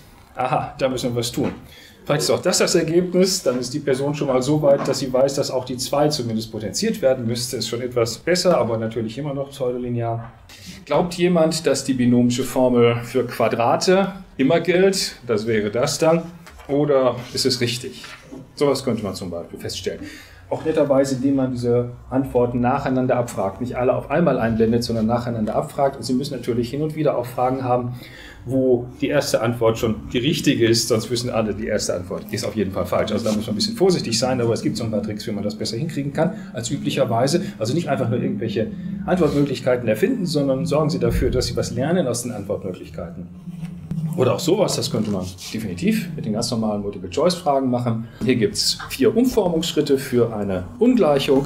Aha, da müssen wir was tun. Vielleicht ist auch das das Ergebnis, dann ist die Person schon mal so weit, dass sie weiß, dass auch die zwei zumindest potenziert werden müsste. Ist schon etwas besser, aber natürlich immer noch pseudolinear. Glaubt jemand, dass die binomische Formel für Quadrate immer gilt? Das wäre das dann. Oder ist es richtig? Sowas könnte man zum Beispiel feststellen. Auch netterweise, indem man diese Antworten nacheinander abfragt. Nicht alle auf einmal einblendet, sondern nacheinander abfragt. Und Sie müssen natürlich hin und wieder auch Fragen haben, wo die erste Antwort schon die richtige ist, sonst wissen alle, die erste Antwort ist auf jeden Fall falsch. Also da muss man ein bisschen vorsichtig sein, aber es gibt so ein paar Tricks, wie man das besser hinkriegen kann als üblicherweise. Also nicht einfach nur irgendwelche Antwortmöglichkeiten erfinden, sondern sorgen Sie dafür, dass Sie was lernen aus den Antwortmöglichkeiten. Oder auch sowas, das könnte man definitiv mit den ganz normalen Multiple-Choice-Fragen machen. Hier gibt es vier Umformungsschritte für eine Ungleichung.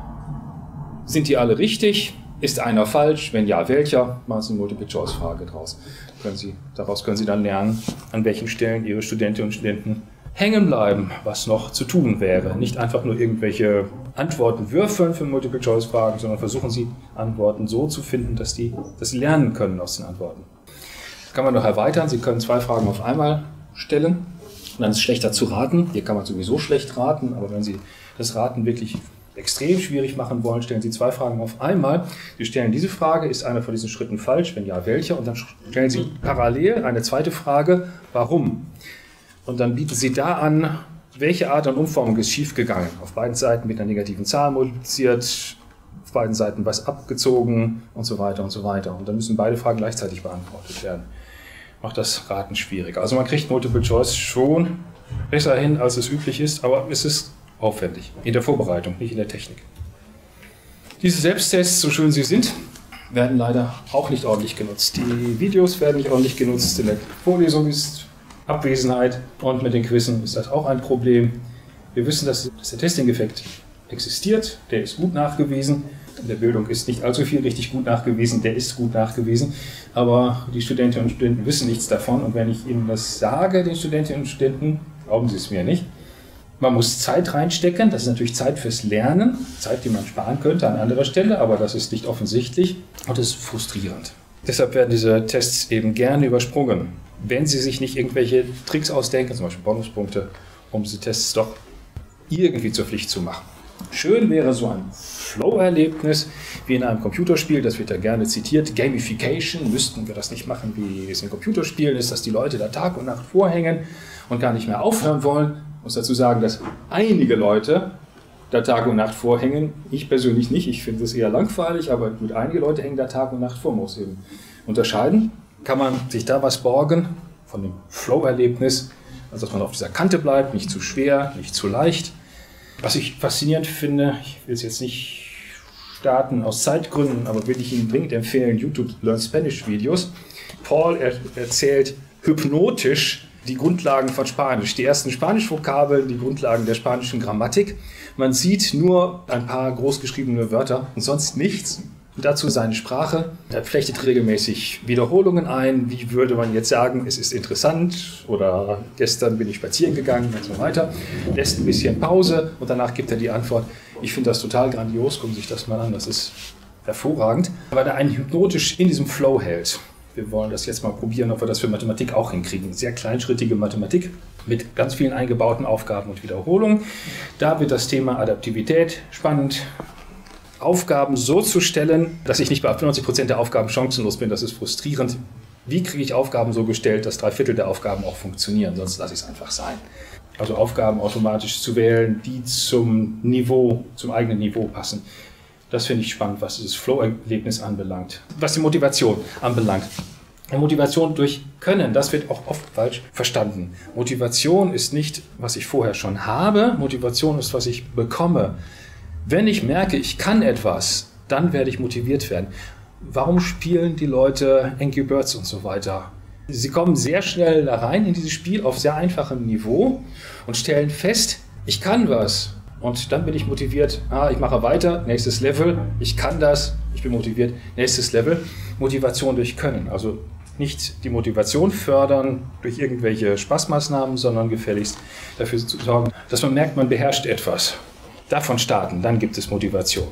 Sind die alle richtig? Ist einer falsch? Wenn ja, welcher? Machen Sie eine Multiple-Choice-Frage draus. Können Sie, daraus können Sie dann lernen, an welchen Stellen Ihre Studentinnen und Studenten hängen bleiben, was noch zu tun wäre. Nicht einfach nur irgendwelche Antworten würfeln für Multiple-Choice-Fragen, sondern versuchen Sie, Antworten so zu finden, dass die das lernen können aus den Antworten. Kann man noch erweitern. Sie können zwei Fragen auf einmal stellen. Und dann ist es schlechter zu raten. Hier kann man sowieso schlecht raten, aber wenn Sie das Raten wirklich extrem schwierig machen wollen, stellen Sie zwei Fragen auf einmal. Sie stellen diese Frage, ist einer von diesen Schritten falsch? Wenn ja, welcher? Und dann stellen Sie parallel eine zweite Frage, warum? Und dann bieten Sie da an, welche Art an Umformung ist schiefgegangen. Auf beiden Seiten mit einer negativen Zahl multipliziert, auf beiden Seiten was abgezogen und so weiter und so weiter. Und dann müssen beide Fragen gleichzeitig beantwortet werden. Macht das Raten schwieriger. Also man kriegt Multiple Choice schon besser hin, als es üblich ist, aber es ist aufwendig in der Vorbereitung, nicht in der Technik. Diese Selbsttests, so schön sie sind, werden leider auch nicht ordentlich genutzt. Die Videos werden nicht ordentlich genutzt, in der Vorlesung ist Abwesenheit und mit den Quizzen ist das auch ein Problem. Wir wissen, dass der Testing-Effekt existiert, der ist gut nachgewiesen. In der Bildung ist nicht allzu viel richtig gut nachgewiesen, der ist gut nachgewiesen, aber die Studentinnen und Studenten wissen nichts davon und wenn ich ihnen das sage, den Studentinnen und Studenten, glauben sie es mir nicht. Man muss Zeit reinstecken, das ist natürlich Zeit fürs Lernen, Zeit, die man sparen könnte an anderer Stelle, aber das ist nicht offensichtlich und das ist frustrierend. Deshalb werden diese Tests eben gerne übersprungen, wenn Sie sich nicht irgendwelche Tricks ausdenken, zum Beispiel Bonuspunkte, um diese Tests doch irgendwie zur Pflicht zu machen. Schön wäre so ein Flow-Erlebnis, wie in einem Computerspiel, das wird ja gerne zitiert, Gamification, müssten wir das nicht machen, wie es in Computerspielen ist, dass die Leute da Tag und Nacht vorhängen und gar nicht mehr aufhören wollen. Ich muss dazu sagen, dass einige Leute da Tag und Nacht vorhängen, ich persönlich nicht, ich finde es eher langweilig, aber gut, einige Leute hängen da Tag und Nacht vor, man muss eben unterscheiden. Kann man sich da was borgen von dem Flow-Erlebnis, also dass man auf dieser Kante bleibt, nicht zu schwer, nicht zu leicht. Was ich faszinierend finde, ich will es jetzt nicht starten aus Zeitgründen, aber will ich Ihnen dringend empfehlen, YouTube Learn Spanish Videos. Paul er, erzählt hypnotisch die Grundlagen von Spanisch, die ersten Spanisch-Vokabeln, die Grundlagen der spanischen Grammatik. Man sieht nur ein paar großgeschriebene Wörter und sonst nichts. Und dazu seine Sprache. Er flechtet regelmäßig Wiederholungen ein. Wie würde man jetzt sagen, es ist interessant oder gestern bin ich spazieren gegangen und so weiter. Lässt ein bisschen Pause und danach gibt er die Antwort. Ich finde das total grandios, gucken Sie sich das mal an, das ist hervorragend. Weil er einen hypnotisch in diesem Flow hält. Wir wollen das jetzt mal probieren, ob wir das für Mathematik auch hinkriegen. Sehr kleinschrittige Mathematik mit ganz vielen eingebauten Aufgaben und Wiederholungen. Da wird das Thema Adaptivität spannend. Aufgaben so zu stellen, dass ich nicht bei fünfundneunzig Prozent der Aufgaben chancenlos bin, das ist frustrierend. Wie kriege ich Aufgaben so gestellt, dass drei Viertel der Aufgaben auch funktionieren, sonst lasse ich es einfach sein. Also Aufgaben automatisch zu wählen, die zum Niveau, zum eigenen Niveau passen. Das finde ich spannend, was dieses Flow-Erlebnis anbelangt. Was die Motivation anbelangt. Motivation durch Können, das wird auch oft falsch verstanden. Motivation ist nicht, was ich vorher schon habe, Motivation ist, was ich bekomme. Wenn ich merke, ich kann etwas, dann werde ich motiviert werden. Warum spielen die Leute Angry Birds und so weiter? Sie kommen sehr schnell da rein in dieses Spiel auf sehr einfachem Niveau und stellen fest, ich kann was. Und dann bin ich motiviert, ah, ich mache weiter, nächstes Level, ich kann das, ich bin motiviert, nächstes Level. Motivation durch Können. Also nicht die Motivation fördern durch irgendwelche Spaßmaßnahmen, sondern gefälligst dafür zu sorgen, dass man merkt, man beherrscht etwas. Davon starten, dann gibt es Motivation.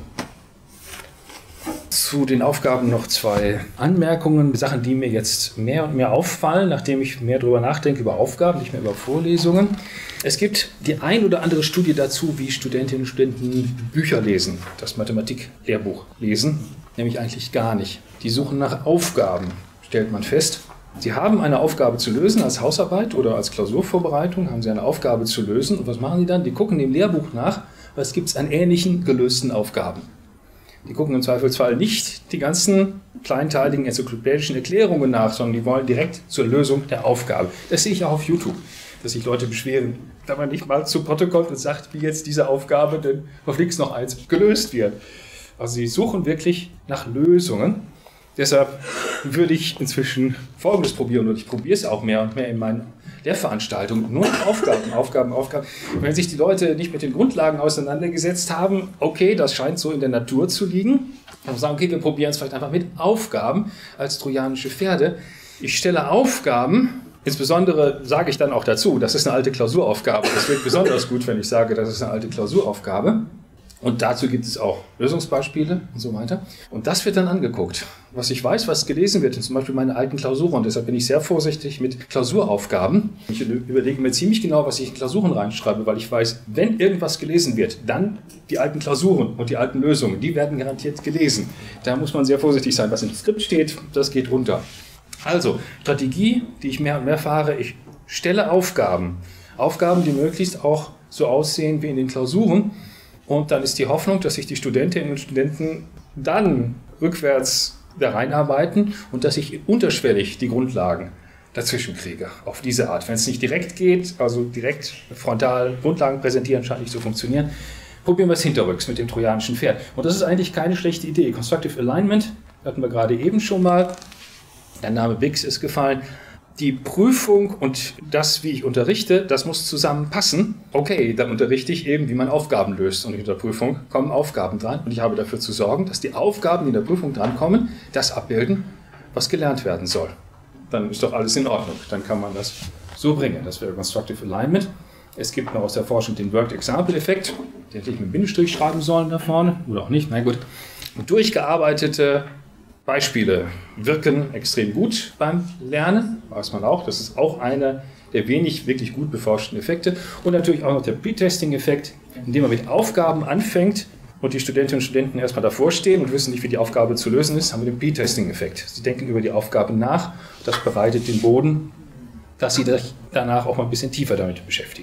Zu den Aufgaben noch zwei Anmerkungen, Sachen, die mir jetzt mehr und mehr auffallen, nachdem ich mehr darüber nachdenke, über Aufgaben, nicht mehr über Vorlesungen. Es gibt die ein oder andere Studie dazu, wie Studentinnen und Studenten Bücher lesen, das Mathematik-Lehrbuch lesen, nämlich eigentlich gar nicht. Die suchen nach Aufgaben, stellt man fest. Sie haben eine Aufgabe zu lösen als Hausarbeit oder als Klausurvorbereitung, haben Sie eine Aufgabe zu lösen. Und was machen Sie dann? Die gucken dem Lehrbuch nach, was gibt es an ähnlichen gelösten Aufgaben. Die gucken im Zweifelsfall nicht die ganzen kleinteiligen enzyklopädischen Erklärungen nach, sondern die wollen direkt zur Lösung der Aufgabe. Das sehe ich auch auf YouTube, dass sich Leute beschweren, wenn man nicht mal zu Potte kommt und sagt, wie jetzt diese Aufgabe denn auf links noch eins gelöst wird. Also sie suchen wirklich nach Lösungen. Deshalb würde ich inzwischen Folgendes probieren und ich probiere es auch mehr und mehr in meinen Lehrveranstaltungen. Nur noch Aufgaben, Aufgaben, Aufgaben. Und wenn sich die Leute nicht mit den Grundlagen auseinandergesetzt haben, okay, das scheint so in der Natur zu liegen, dann sagen, okay, wir probieren es vielleicht einfach mit Aufgaben als trojanische Pferde. Ich stelle Aufgaben, insbesondere sage ich dann auch dazu, das ist eine alte Klausuraufgabe. Das wird besonders gut, wenn ich sage, das ist eine alte Klausuraufgabe. Und dazu gibt es auch Lösungsbeispiele und so weiter. Und das wird dann angeguckt. Was ich weiß, was gelesen wird, sind zum Beispiel meine alten Klausuren. Und deshalb bin ich sehr vorsichtig mit Klausuraufgaben. Ich überlege mir ziemlich genau, was ich in Klausuren reinschreibe, weil ich weiß, wenn irgendwas gelesen wird, dann die alten Klausuren und die alten Lösungen, die werden garantiert gelesen. Da muss man sehr vorsichtig sein. Was im Skript steht, das geht runter. Also, Strategie, die ich mehr und mehr fahre, ich stelle Aufgaben. Aufgaben, die möglichst auch so aussehen wie in den Klausuren. Und dann ist die Hoffnung, dass sich die Studentinnen und Studenten dann rückwärts da reinarbeiten und dass ich unterschwellig die Grundlagen dazwischen kriege. Auf diese Art. Wenn es nicht direkt geht, also direkt frontal Grundlagen präsentieren, scheint nicht zu funktionieren, probieren wir es hinterrücks mit dem trojanischen Pferd. Und das ist eigentlich keine schlechte Idee. Constructive Alignment hatten wir gerade eben schon mal. Der Name B I X ist gefallen. Die Prüfung und das, wie ich unterrichte, das muss zusammenpassen. Okay, dann unterrichte ich eben, wie man Aufgaben löst. Und in der Prüfung kommen Aufgaben dran. Und ich habe dafür zu sorgen, dass die Aufgaben, die in der Prüfung drankommen, das abbilden, was gelernt werden soll. Dann ist doch alles in Ordnung. Dann kann man das so bringen. Das wäre Constructive Alignment. Es gibt noch aus der Forschung den Worked-Example-Effekt. Den hätte ich mit Bindestrich schreiben sollen da vorne. Oder auch nicht. Na gut. Und durchgearbeitete Beispiele wirken extrem gut beim Lernen, weiß man auch. Das ist auch einer der wenig wirklich gut beforschten Effekte. Und natürlich auch noch der Pre-Testing-Effekt, indem man mit Aufgaben anfängt und die Studentinnen und Studenten erstmal davor stehen und wissen nicht, wie die Aufgabe zu lösen ist, haben wir den Pre-Testing-Effekt. Sie denken über die Aufgabe nach, das bereitet den Boden, dass sie sich danach auch mal ein bisschen tiefer damit beschäftigen.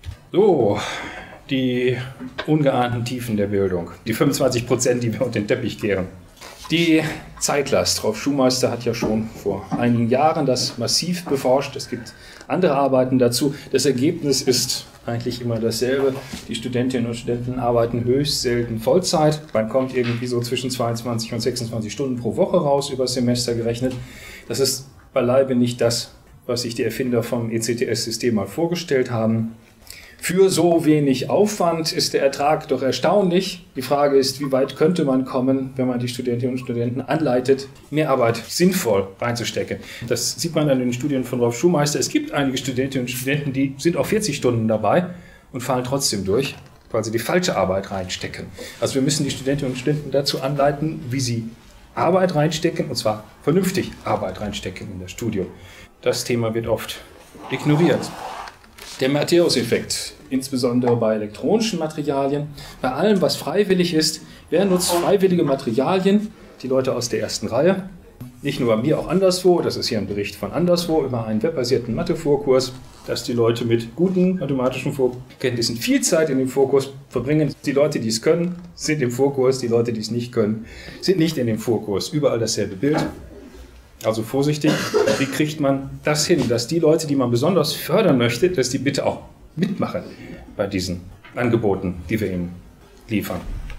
So, die ungeahnten Tiefen der Bildung, die fünfundzwanzig Prozent, die wir unter den Teppich kehren. Die Zeitlast. Rolf Schumeister hat ja schon vor einigen Jahren das massiv beforscht. Es gibt andere Arbeiten dazu. Das Ergebnis ist eigentlich immer dasselbe. Die Studentinnen und Studenten arbeiten höchst selten Vollzeit. Man kommt irgendwie so zwischen zweiundzwanzig und sechsundzwanzig Stunden pro Woche raus, über das Semester gerechnet. Das ist beileibe nicht das, was sich die Erfinder vom E C T S-System mal vorgestellt haben. Für so wenig Aufwand ist der Ertrag doch erstaunlich. Die Frage ist, wie weit könnte man kommen, wenn man die Studentinnen und Studenten anleitet, mehr Arbeit sinnvoll reinzustecken. Das sieht man an den Studien von Rolf Schumeister. Es gibt einige Studentinnen und Studenten, die sind auf vierzig Stunden dabei und fallen trotzdem durch, weil sie die falsche Arbeit reinstecken. Also wir müssen die Studentinnen und Studenten dazu anleiten, wie sie Arbeit reinstecken, und zwar vernünftig Arbeit reinstecken in das Studium. Das Thema wird oft ignoriert. Der Matthäus-Effekt, insbesondere bei elektronischen Materialien, bei allem, was freiwillig ist. Wer nutzt freiwillige Materialien? Die Leute aus der ersten Reihe. Nicht nur bei mir, auch anderswo. Das ist hier ein Bericht von anderswo über einen webbasierten Mathe-Vorkurs, dass die Leute mit guten mathematischen Vorkenntnissen viel Zeit in dem Vorkurs verbringen. Die Leute, die es können, sind im Vorkurs. Die Leute, die es nicht können, sind nicht in dem Vorkurs. Überall dasselbe Bild. Also vorsichtig, wie kriegt man das hin, dass die Leute, die man besonders fördern möchte, dass die bitte auch mitmachen bei diesen Angeboten, die wir ihnen liefern.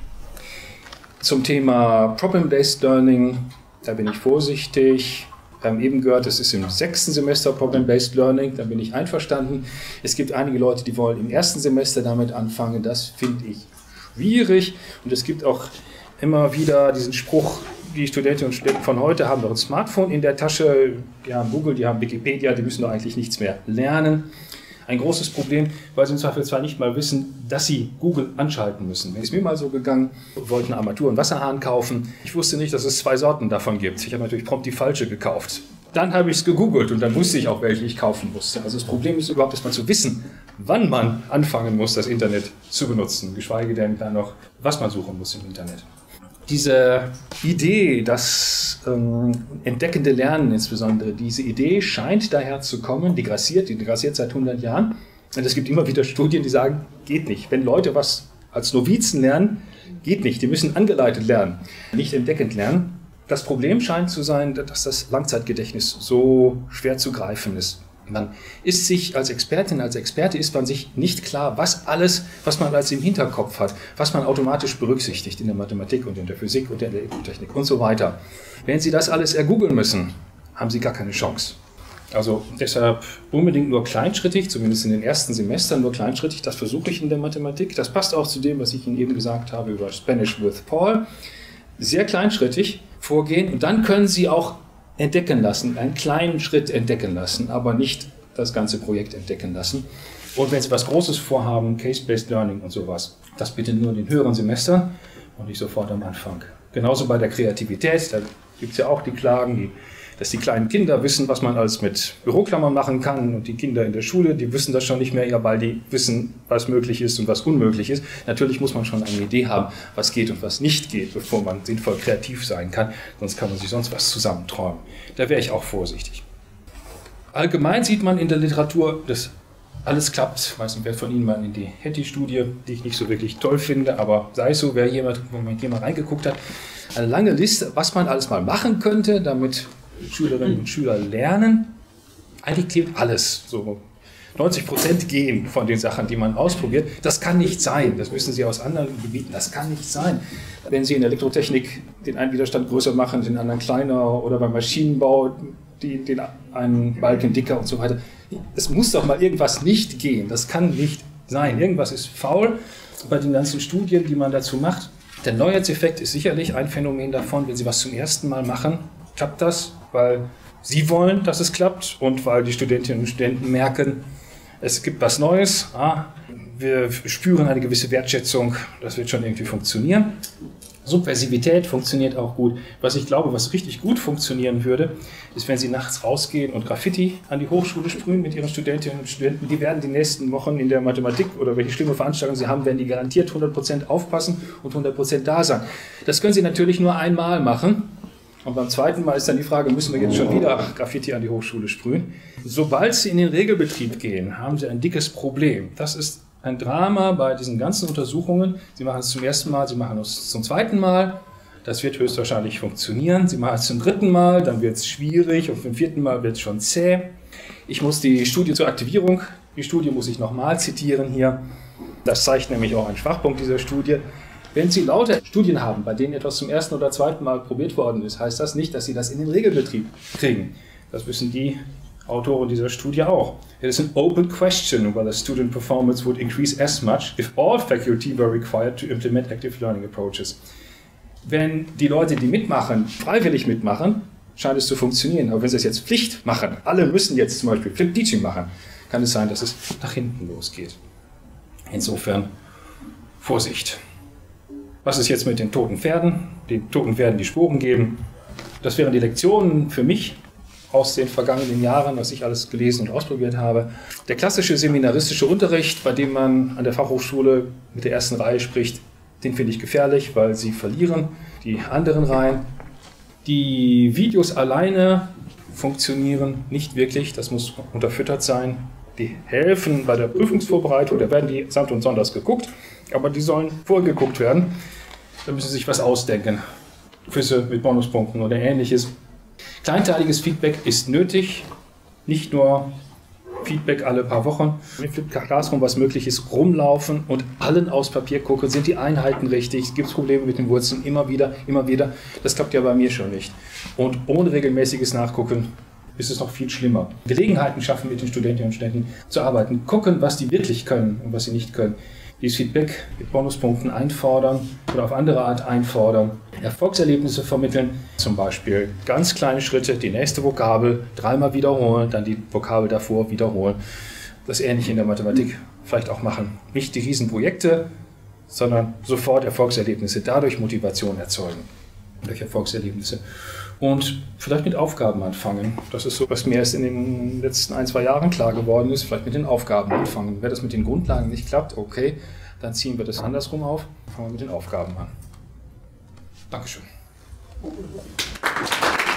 Zum Thema Problem-Based Learning, da bin ich vorsichtig. Wir haben eben gehört, es ist im sechsten Semester Problem-Based Learning, da bin ich einverstanden. Es gibt einige Leute, die wollen im ersten Semester damit anfangen, das finde ich schwierig. Und es gibt auch immer wieder diesen Spruch, die Studentinnen und Studenten von heute haben doch ein Smartphone in der Tasche, die haben Google, die haben Wikipedia, die müssen doch eigentlich nichts mehr lernen. Ein großes Problem, weil sie im Zweifel zwar nicht mal wissen, dass sie Google anschalten müssen. Wenn es mir mal so gegangen, wollte einen Armatur- und Wasserhahn kaufen. Ich wusste nicht, dass es zwei Sorten davon gibt. Ich habe natürlich prompt die falsche gekauft. Dann habe ich es gegoogelt und dann wusste ich auch, welche ich kaufen musste. Also das Problem ist überhaupt erstmal zu wissen, wann man anfangen muss, das Internet zu benutzen. Geschweige denn dann noch, was man suchen muss im Internet. Diese Idee, das ähm, entdeckende Lernen insbesondere, diese Idee scheint daher zu kommen, die grassiert, die grassiert seit hundert Jahren. Und es gibt immer wieder Studien, die sagen, geht nicht. Wenn Leute was als Novizen lernen, geht nicht. Die müssen angeleitet lernen, nicht entdeckend lernen. Das Problem scheint zu sein, dass das Langzeitgedächtnis so schwer zu greifen ist. Man ist sich als Expertin, als Experte ist man sich nicht klar, was alles, was man als im Hinterkopf hat, was man automatisch berücksichtigt in der Mathematik und in der Physik und in der Elektrotechnik und so weiter. Wenn Sie das alles ergoogeln müssen, haben Sie gar keine Chance. Also deshalb unbedingt nur kleinschrittig, zumindest in den ersten Semestern nur kleinschrittig, das versuche ich in der Mathematik. Das passt auch zu dem, was ich Ihnen eben gesagt habe über Spanish with Paul. Sehr kleinschrittig vorgehen und dann können Sie auch entdecken lassen, einen kleinen Schritt entdecken lassen, aber nicht das ganze Projekt entdecken lassen. Und wenn Sie was Großes vorhaben, Case-Based Learning und sowas, das bitte nur in den höheren Semestern und nicht sofort am Anfang. Genauso bei der Kreativität, da gibt es ja auch die Klagen, die, dass die kleinen Kinder wissen, was man alles mit Büroklammern machen kann und die Kinder in der Schule, die wissen das schon nicht mehr, ja, weil die wissen, was möglich ist und was unmöglich ist. Natürlich muss man schon eine Idee haben, was geht und was nicht geht, bevor man sinnvoll kreativ sein kann, sonst kann man sich sonst was zusammenträumen. Da wäre ich auch vorsichtig. Allgemein sieht man in der Literatur, dass alles klappt. Ich weiß nicht, wer von Ihnen mal in die Hattie-Studie, die ich nicht so wirklich toll finde, aber sei es so, wer jemand, wenn man hier mal reingeguckt hat, eine lange Liste, was man alles mal machen könnte, damit Schülerinnen und Schüler lernen. Eigentlich klingt alles so. neunzig Prozent gehen von den Sachen, die man ausprobiert. Das kann nicht sein. Das wissen Sie aus anderen Gebieten. Das kann nicht sein. Wenn Sie in der Elektrotechnik den einen Widerstand größer machen, den anderen kleiner oder beim Maschinenbau die, den einen Balken dicker und so weiter. Es muss doch mal irgendwas nicht gehen. Das kann nicht sein. Irgendwas ist faul bei den ganzen Studien, die man dazu macht. Der Neuheitseffekt ist sicherlich ein Phänomen davon, wenn Sie was zum ersten Mal machen, klappt das, weil Sie wollen, dass es klappt und weil die Studentinnen und Studenten merken, es gibt was Neues, ah, wir spüren eine gewisse Wertschätzung, das wird schon irgendwie funktionieren. Subversivität funktioniert auch gut. Was ich glaube, was richtig gut funktionieren würde, ist, wenn Sie nachts rausgehen und Graffiti an die Hochschule sprühen mit Ihren Studentinnen und Studenten. Die werden die nächsten Wochen in der Mathematik oder welche schlimme Veranstaltung Sie haben, werden die garantiert hundert Prozent aufpassen und hundert Prozent da sein. Das können Sie natürlich nur einmal machen. Und beim zweiten Mal ist dann die Frage, müssen wir jetzt schon wieder Graffiti an die Hochschule sprühen? Sobald Sie in den Regelbetrieb gehen, haben Sie ein dickes Problem. Das ist ein Drama bei diesen ganzen Untersuchungen. Sie machen es zum ersten Mal, Sie machen es zum zweiten Mal. Das wird höchstwahrscheinlich funktionieren. Sie machen es zum dritten Mal, dann wird es schwierig und beim vierten Mal wird es schon zäh. Ich muss die Studie zur Aktivierung, die Studie muss ich nochmal zitieren hier. Das zeigt nämlich auch einen Schwachpunkt dieser Studie. Wenn Sie lauter Studien haben, bei denen etwas zum ersten oder zweiten Mal probiert worden ist, heißt das nicht, dass Sie das in den Regelbetrieb kriegen. Das wissen die Autoren dieser Studie auch. It is an open question whether student performance would increase as much if all faculty were required to implement active learning approaches. Wenn die Leute, die mitmachen, freiwillig mitmachen, scheint es zu funktionieren. Aber wenn sie es jetzt Pflicht machen, alle müssen jetzt zum Beispiel Flip Teaching machen, kann es sein, dass es nach hinten losgeht. Insofern Vorsicht. Was ist jetzt mit den toten Pferden? Die toten Pferden, die Sporen geben. Das wären die Lektionen für mich aus den vergangenen Jahren, was ich alles gelesen und ausprobiert habe. Der klassische seminaristische Unterricht, bei dem man an der Fachhochschule mit der ersten Reihe spricht, den finde ich gefährlich, weil sie verlieren die anderen Reihen. Die Videos alleine funktionieren nicht wirklich, das muss unterfüttert sein. Die helfen bei der Prüfungsvorbereitung, da werden die samt und sonders geguckt, aber die sollen vorgeguckt werden. Da müssen Sie sich was ausdenken. Quizze mit Bonuspunkten oder ähnliches. Kleinteiliges Feedback ist nötig, nicht nur Feedback alle paar Wochen. Im Flip Classroom, was möglich ist, rumlaufen und allen aus Papier gucken, sind die Einheiten richtig, gibt es Probleme mit den Wurzeln, immer wieder, immer wieder. Das klappt ja bei mir schon nicht. Und ohne regelmäßiges Nachgucken ist es noch viel schlimmer. Gelegenheiten schaffen, mit den Studentinnen und Studenten zu arbeiten, gucken, was die wirklich können und was sie nicht können. Dieses Feedback mit Bonuspunkten einfordern oder auf andere Art einfordern. Erfolgserlebnisse vermitteln, zum Beispiel ganz kleine Schritte, die nächste Vokabel dreimal wiederholen, dann die Vokabel davor wiederholen. Das Ähnliche in der Mathematik vielleicht auch machen. Nicht die Riesenprojekte, sondern sofort Erfolgserlebnisse, dadurch Motivation erzeugen. Durch Erfolgserlebnisse. Und vielleicht mit Aufgaben anfangen. Das ist so, was mir erst in den letzten ein, zwei Jahren klar geworden ist. Vielleicht mit den Aufgaben anfangen. Wenn das mit den Grundlagen nicht klappt, okay, dann ziehen wir das andersrum auf. Fangen wir mit den Aufgaben an. Dankeschön.